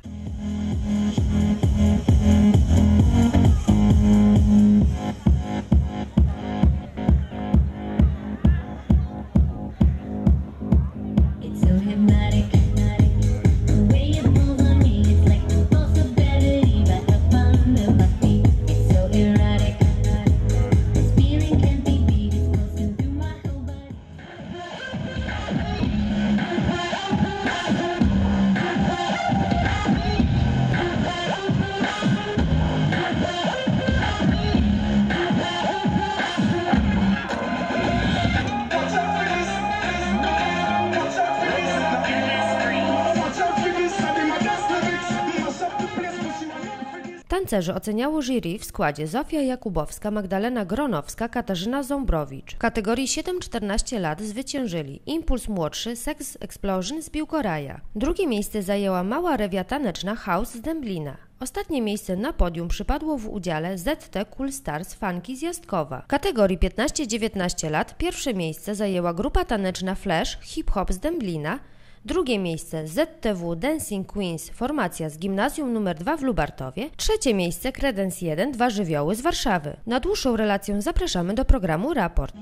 Tancerzy oceniało jury w składzie Zofia Jakubowska, Magdalena Gronowska, Katarzyna Ząbrowicz. W kategorii siedem czternaście lat zwyciężyli Impuls Młodszy, Sex Explosion z Biłgoraja. Drugie miejsce zajęła mała rewia taneczna House z Dęblina. Ostatnie miejsce na podium przypadło w udziale Z T Cool Stars Funky z Jastkowa. W kategorii piętnaście dziewiętnaście lat pierwsze miejsce zajęła grupa taneczna Flash Hip Hop z Dęblina. Drugie miejsce Z T W Dancing Queens, formacja z Gimnazjum numer dwa w Lubartowie. Trzecie miejsce Credence jeden, dwa żywioły z Warszawy. Na dłuższą relację zapraszamy do programu Raport.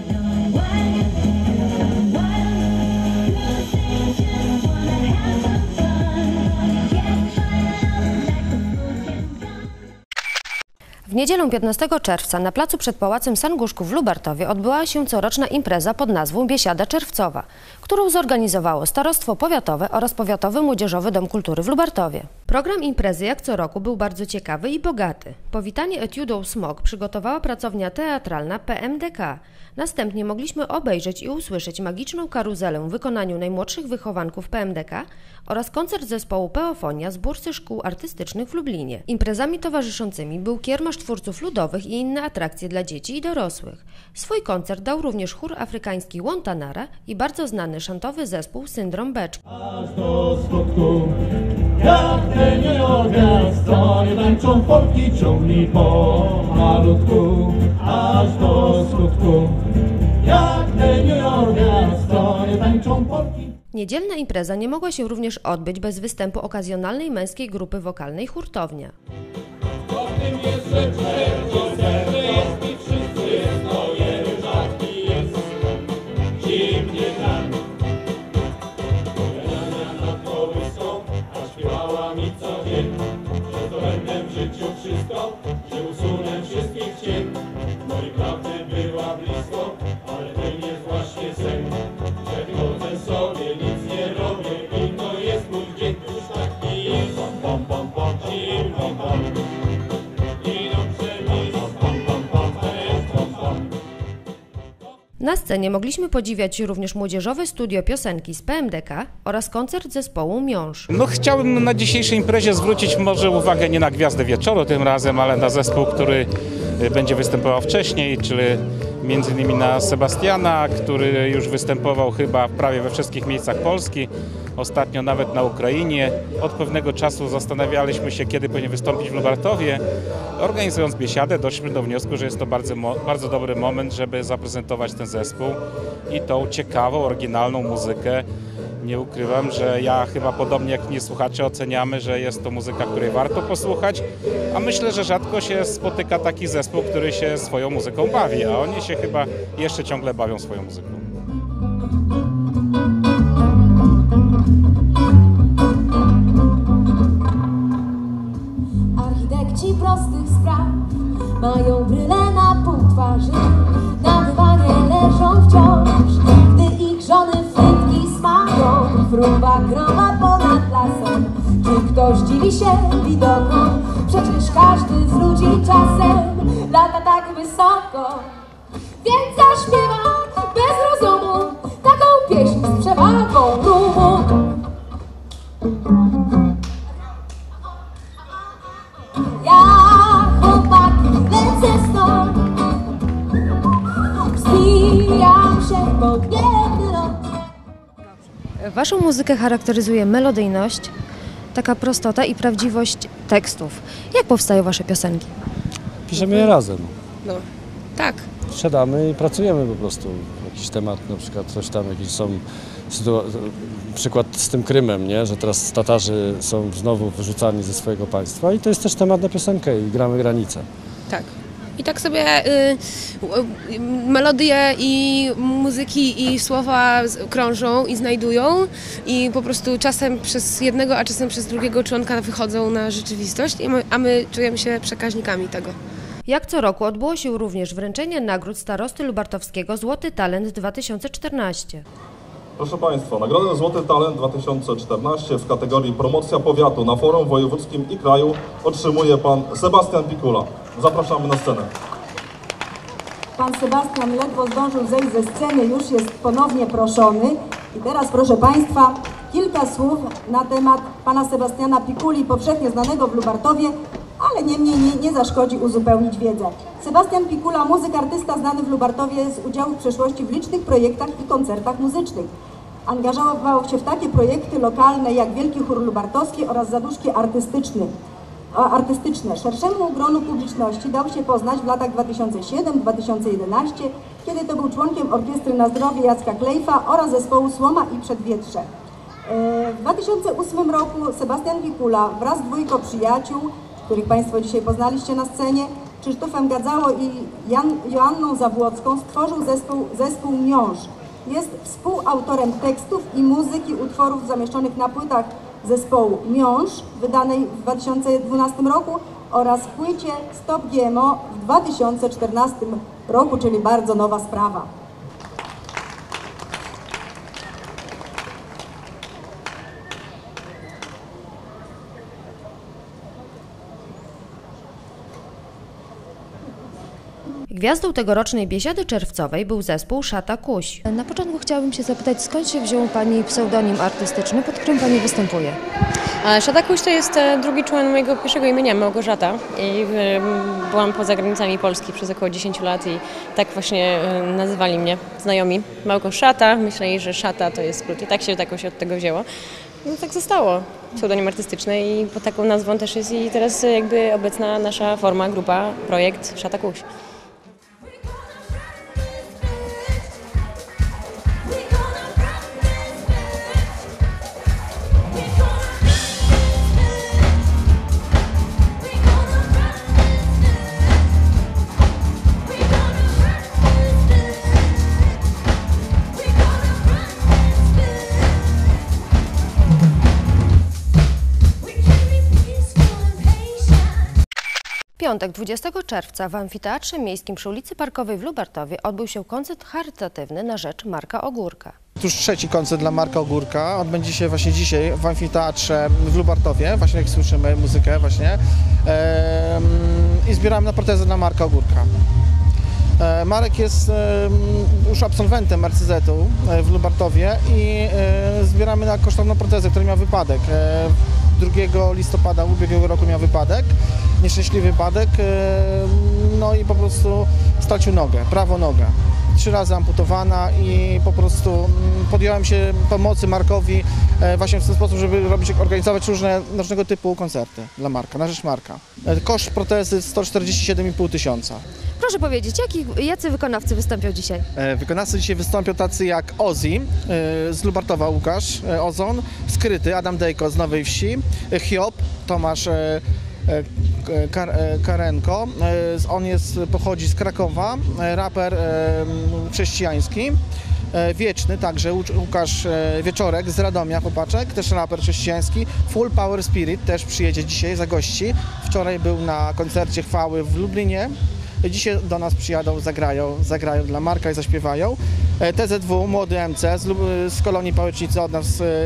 W niedzielę piętnastego czerwca na placu przed Pałacem Sanguszku w Lubartowie odbyła się coroczna impreza pod nazwą Biesiada Czerwcowa, którą zorganizowało Starostwo Powiatowe oraz Powiatowy Młodzieżowy Dom Kultury w Lubartowie. Program imprezy jak co roku był bardzo ciekawy i bogaty. Powitanie etiudą Smog przygotowała pracownia teatralna P M D K. Następnie mogliśmy obejrzeć i usłyszeć magiczną karuzelę w wykonaniu najmłodszych wychowanków P M D K oraz koncert zespołu Peofonia z bursy szkół artystycznych w Lublinie. Imprezami towarzyszącymi był kiermasz twórców ludowych i inne atrakcje dla dzieci i dorosłych. Swój koncert dał również chór afrykański Łontanara i bardzo znany szantowy zespół Syndrom Beczki. Aż do skutku, jak ten gwiazd, to nie tańczą Polki, ciągnij po malutku. Aż do skutku, jak ten gwiazd, to nie tańczą Polki. Niedzielna impreza nie mogła się również odbyć bez występu okazjonalnej męskiej grupy wokalnej Hurtownia. W tym jest rzecz, że jest i wszyscy stojemy, rzadki jest zimnie tam. Pogadania nad kołyską, a śpiewała mi co dzień, że to będę w życiu wszystko, że usunę wszystkich cień. No i prawdy była blisko, ale to nie jest właśnie sen, że chodzę sobie, nic nie robię i to jest mój dzień, już taki jest. Pom, pom, pom, pom, pom, pom. Na scenie mogliśmy podziwiać również młodzieżowe studio piosenki z P M D K oraz koncert zespołu Miąższ. No chciałbym na dzisiejszej imprezie zwrócić może uwagę nie na gwiazdę wieczoru tym razem, ale na zespół, który będzie występował wcześniej, czyli między innymi na Sebastiana, który już występował chyba prawie we wszystkich miejscach Polski, ostatnio nawet na Ukrainie. Od pewnego czasu zastanawialiśmy się, kiedy powinien wystąpić w Lubartowie. Organizując biesiadę, doszliśmy do wniosku, że jest to bardzo, bardzo dobry moment, żeby zaprezentować ten zespół i tą ciekawą, oryginalną muzykę. Nie ukrywam, że ja chyba podobnie jak inni słuchacze oceniamy, że jest to muzyka, której warto posłuchać, a myślę, że rzadko się spotyka taki zespół, który się swoją muzyką bawi, a oni się chyba jeszcze ciągle bawią swoją muzyką. Architekci prostych spraw mają bryle na pół twarzy, na dywanie leżą wciąż, gdy ich żony frytki smażą, fruwa groma ponad lasem. Czy ktoś dziwi się widokom? Przecież każdy z ludzi czasem lata tak wysoko, więc zaśpiewa bez rozumu taką pieśń z przewagą ruchu. Ja, chłopaki, lecę stąd, wzbijam się w podniebny lot. Waszą muzykę charakteryzuje melodyjność, taka prostota i prawdziwość tekstów. Jak powstają wasze piosenki? Piszemy je razem. No, tak. Siadamy i pracujemy po prostu. Jakiś temat, na przykład coś tam, jakieś są przykład z tym Krymem, nie? Że teraz Tatarzy są znowu wyrzucani ze swojego państwa i to jest też temat na piosenkę i gramy granice. Tak. I tak sobie y, y, melodie i muzyki i słowa krążą i znajdują i po prostu czasem przez jednego, a czasem przez drugiego członka wychodzą na rzeczywistość, i my, a my czujemy się przekaźnikami tego. Jak co roku odbyło się również wręczenie nagród starosty lubartowskiego Złoty Talent dwa tysiące czternaście. Proszę Państwa, nagrodę Złoty Talent dwa tysiące czternaście w kategorii Promocja Powiatu na forum wojewódzkim i kraju otrzymuje Pan Sebastian Pikula. Zapraszamy na scenę. Pan Sebastian ledwo zdążył zejść ze sceny, już jest ponownie proszony. I teraz, proszę Państwa, kilka słów na temat Pana Sebastiana Pikuli, powszechnie znanego w Lubartowie, ale niemniej nie, nie zaszkodzi uzupełnić wiedzę. Sebastian Pikula, muzyk, artysta znany w Lubartowie z udziału w przeszłości w licznych projektach i koncertach muzycznych. Angażował się w takie projekty lokalne jak Wielki Chór Lubartowski oraz Zaduszki artystyczne. artystyczne. Szerszemu gronu publiczności dał się poznać w latach dwa tysiące siódmym do dwa tysiące jedenastego, kiedy to był członkiem Orkiestry na Zdrowie Jacka Klejfa oraz zespołu Słoma i Przedwietrze. W dwa tysiące ósmym roku Sebastian Pikula wraz z dwójką przyjaciół, których Państwo dzisiaj poznaliście na scenie, Krzysztofem Gadzało i Jan, Joanną Zawłocką, stworzył zespół, zespół Miąższ. Jest współautorem tekstów i muzyki utworów zamieszczonych na płytach zespołu Miąższ, wydanej w dwa tysiące dwunastym roku, oraz w płycie Stop G M O w dwa tysiące czternastym roku, czyli bardzo nowa sprawa. Gwiazdą tegorocznej biesiady czerwcowej był zespół Szata Kuś. Na początku chciałabym się zapytać, skąd się wziął Pani pseudonim artystyczny, pod którym Pani występuje? Szata Kuś to jest drugi człon mojego pierwszego imienia, Małgorzata. I byłam poza granicami Polski przez około dziesięć lat i tak właśnie nazywali mnie znajomi. Małgorzata, myśleli, że Szata to jest skrót i tak się, tak się od tego wzięło. No tak zostało, pseudonim artystyczny i pod taką nazwą też jest i teraz jakby obecna nasza forma, grupa, projekt Szata Kuś. W piątek dwudziestego czerwca w Amfiteatrze Miejskim przy ulicy Parkowej w Lubartowie odbył się koncert charytatywny na rzecz Marka Ogórka. Już trzeci koncert dla Marka Ogórka odbędzie się właśnie dzisiaj w Amfiteatrze w Lubartowie, właśnie jak słyszymy muzykę właśnie, eee, i zbieramy na protezę dla Marka Ogórka. E, Marek jest e, już absolwentem R C Z-u e, w Lubartowie i e, zbieramy na kosztowną protezę, która miała wypadek. E, drugiego listopada ubiegłego roku miał wypadek, nieszczęśliwy wypadek, e, no i po prostu stracił nogę, prawą nogę. Trzy razy amputowana i po prostu podjąłem się pomocy Markowi e, właśnie w ten sposób, żeby robić, organizować różne, różnego typu koncerty dla Marka, na rzecz Marka. E, koszt protezy sto czterdzieści siedem i pół tysiąca. Proszę powiedzieć, jaki, jacy wykonawcy wystąpią dzisiaj? E, wykonawcy dzisiaj wystąpią tacy jak Ozzy e, z Lubartowa, Łukasz e, Ozon, Skryty, Adam Dejko z Nowej Wsi, e, Hiob, Tomasz e, Kar Karenko, on jest, pochodzi z Krakowa, raper chrześcijański, Wieczny, także Łukasz Wieczorek z Radomia, chłopaczek, też raper chrześcijański, Full Power Spirit też przyjedzie dzisiaj, zagości, wczoraj był na koncercie chwały w Lublinie, dzisiaj do nas przyjadą, zagrają, zagrają dla Marka i zaśpiewają. T Z W, młody M C z, z Kolonii Pałecznicy, od nas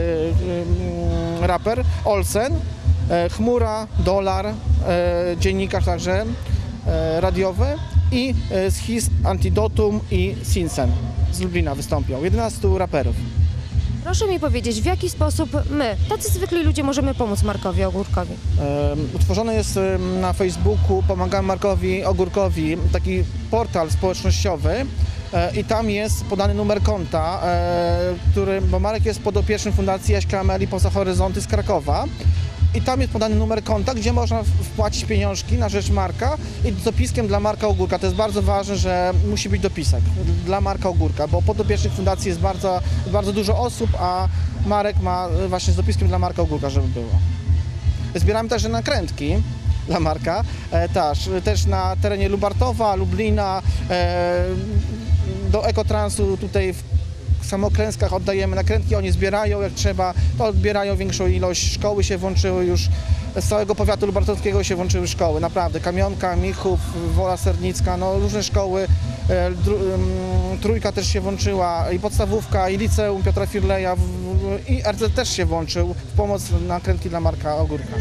raper, Olsen, Chmura, Dolar, e, dziennikarz także e, radiowy i e, z His, Antidotum i Sinsen z Lublina wystąpią. jedenastu raperów. Proszę mi powiedzieć, w jaki sposób my, tacy zwykli ludzie, możemy pomóc Markowi Ogórkowi? E, utworzony jest e, na Facebooku Pomagamy Markowi Ogórkowi taki portal społecznościowy e, i tam jest podany numer konta, e, który, bo Marek jest podopieczny Fundacji Jaśka Ameli Poza Horyzonty z Krakowa. I tam jest podany numer konta, gdzie można wpłacić pieniążki na rzecz Marka i z dopiskiem dla Marka Ogórka. To jest bardzo ważne, że musi być dopisek dla Marka Ogórka, bo podopiecznych fundacji jest bardzo, bardzo dużo osób, a Marek ma właśnie z dopiskiem dla Marka Ogórka, żeby było. Zbieramy także nakrętki dla Marka, e, też, też na terenie Lubartowa, Lublina, e, do Ekotransu tutaj w W Samokręskach oddajemy nakrętki, oni zbierają jak trzeba, to odbierają większą ilość, szkoły się włączyły już, z całego powiatu lubartowskiego się włączyły szkoły, naprawdę, Kamionka, Michów, Wola Sernicka, no różne szkoły, e, dru, um, Trójka też się włączyła, i podstawówka, i liceum Piotra Firleja, w, i R C Z też się włączył w pomoc nakrętki dla Marka Ogórka.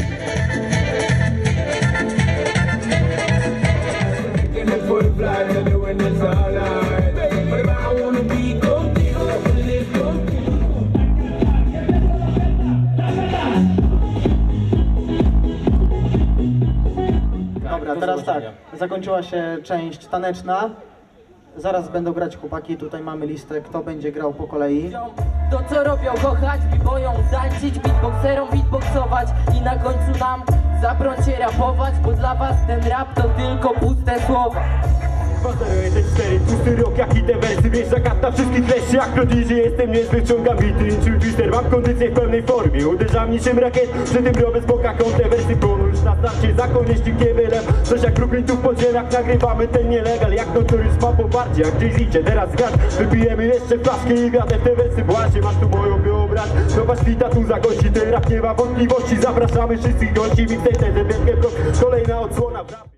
Dobra, teraz tak, zakończyła się część taneczna, zaraz będą grać chłopaki, tutaj mamy listę, kto będzie grał po kolei. To co robią, kochać, b-boyom tańczyć, beatboxerom beatboxować i na końcu nam zabrać się rapować, bo dla was ten rap to tylko puste słowa. Bateruję te cztery, pusty rok, jak i te wersy, wiesz, zakata wszystkich treści, jak prodigy, jestem niezły, ciągam bity, niczym twister, mam kondycję w pełnej formie, uderzam niczym rakiet, przy tym robię z boka kątę wersy, płonu już na starcie, za konieśnik nie wylem, coś jak Brooklyn tu w podziemiach, nagrywamy ten nielegal, jak notoriusz ma poparcie, jak Jay-Z, teraz zgadz, wypijemy jeszcze flaszkę i wiadę w te wersy, błazie, masz tu moją wyobraź, zobacz kwita tu za gości, ten rap nie ma wątpliwości, zapraszamy wszystkich gości, mixtape, ten wielkie blok, kolejna odsłona.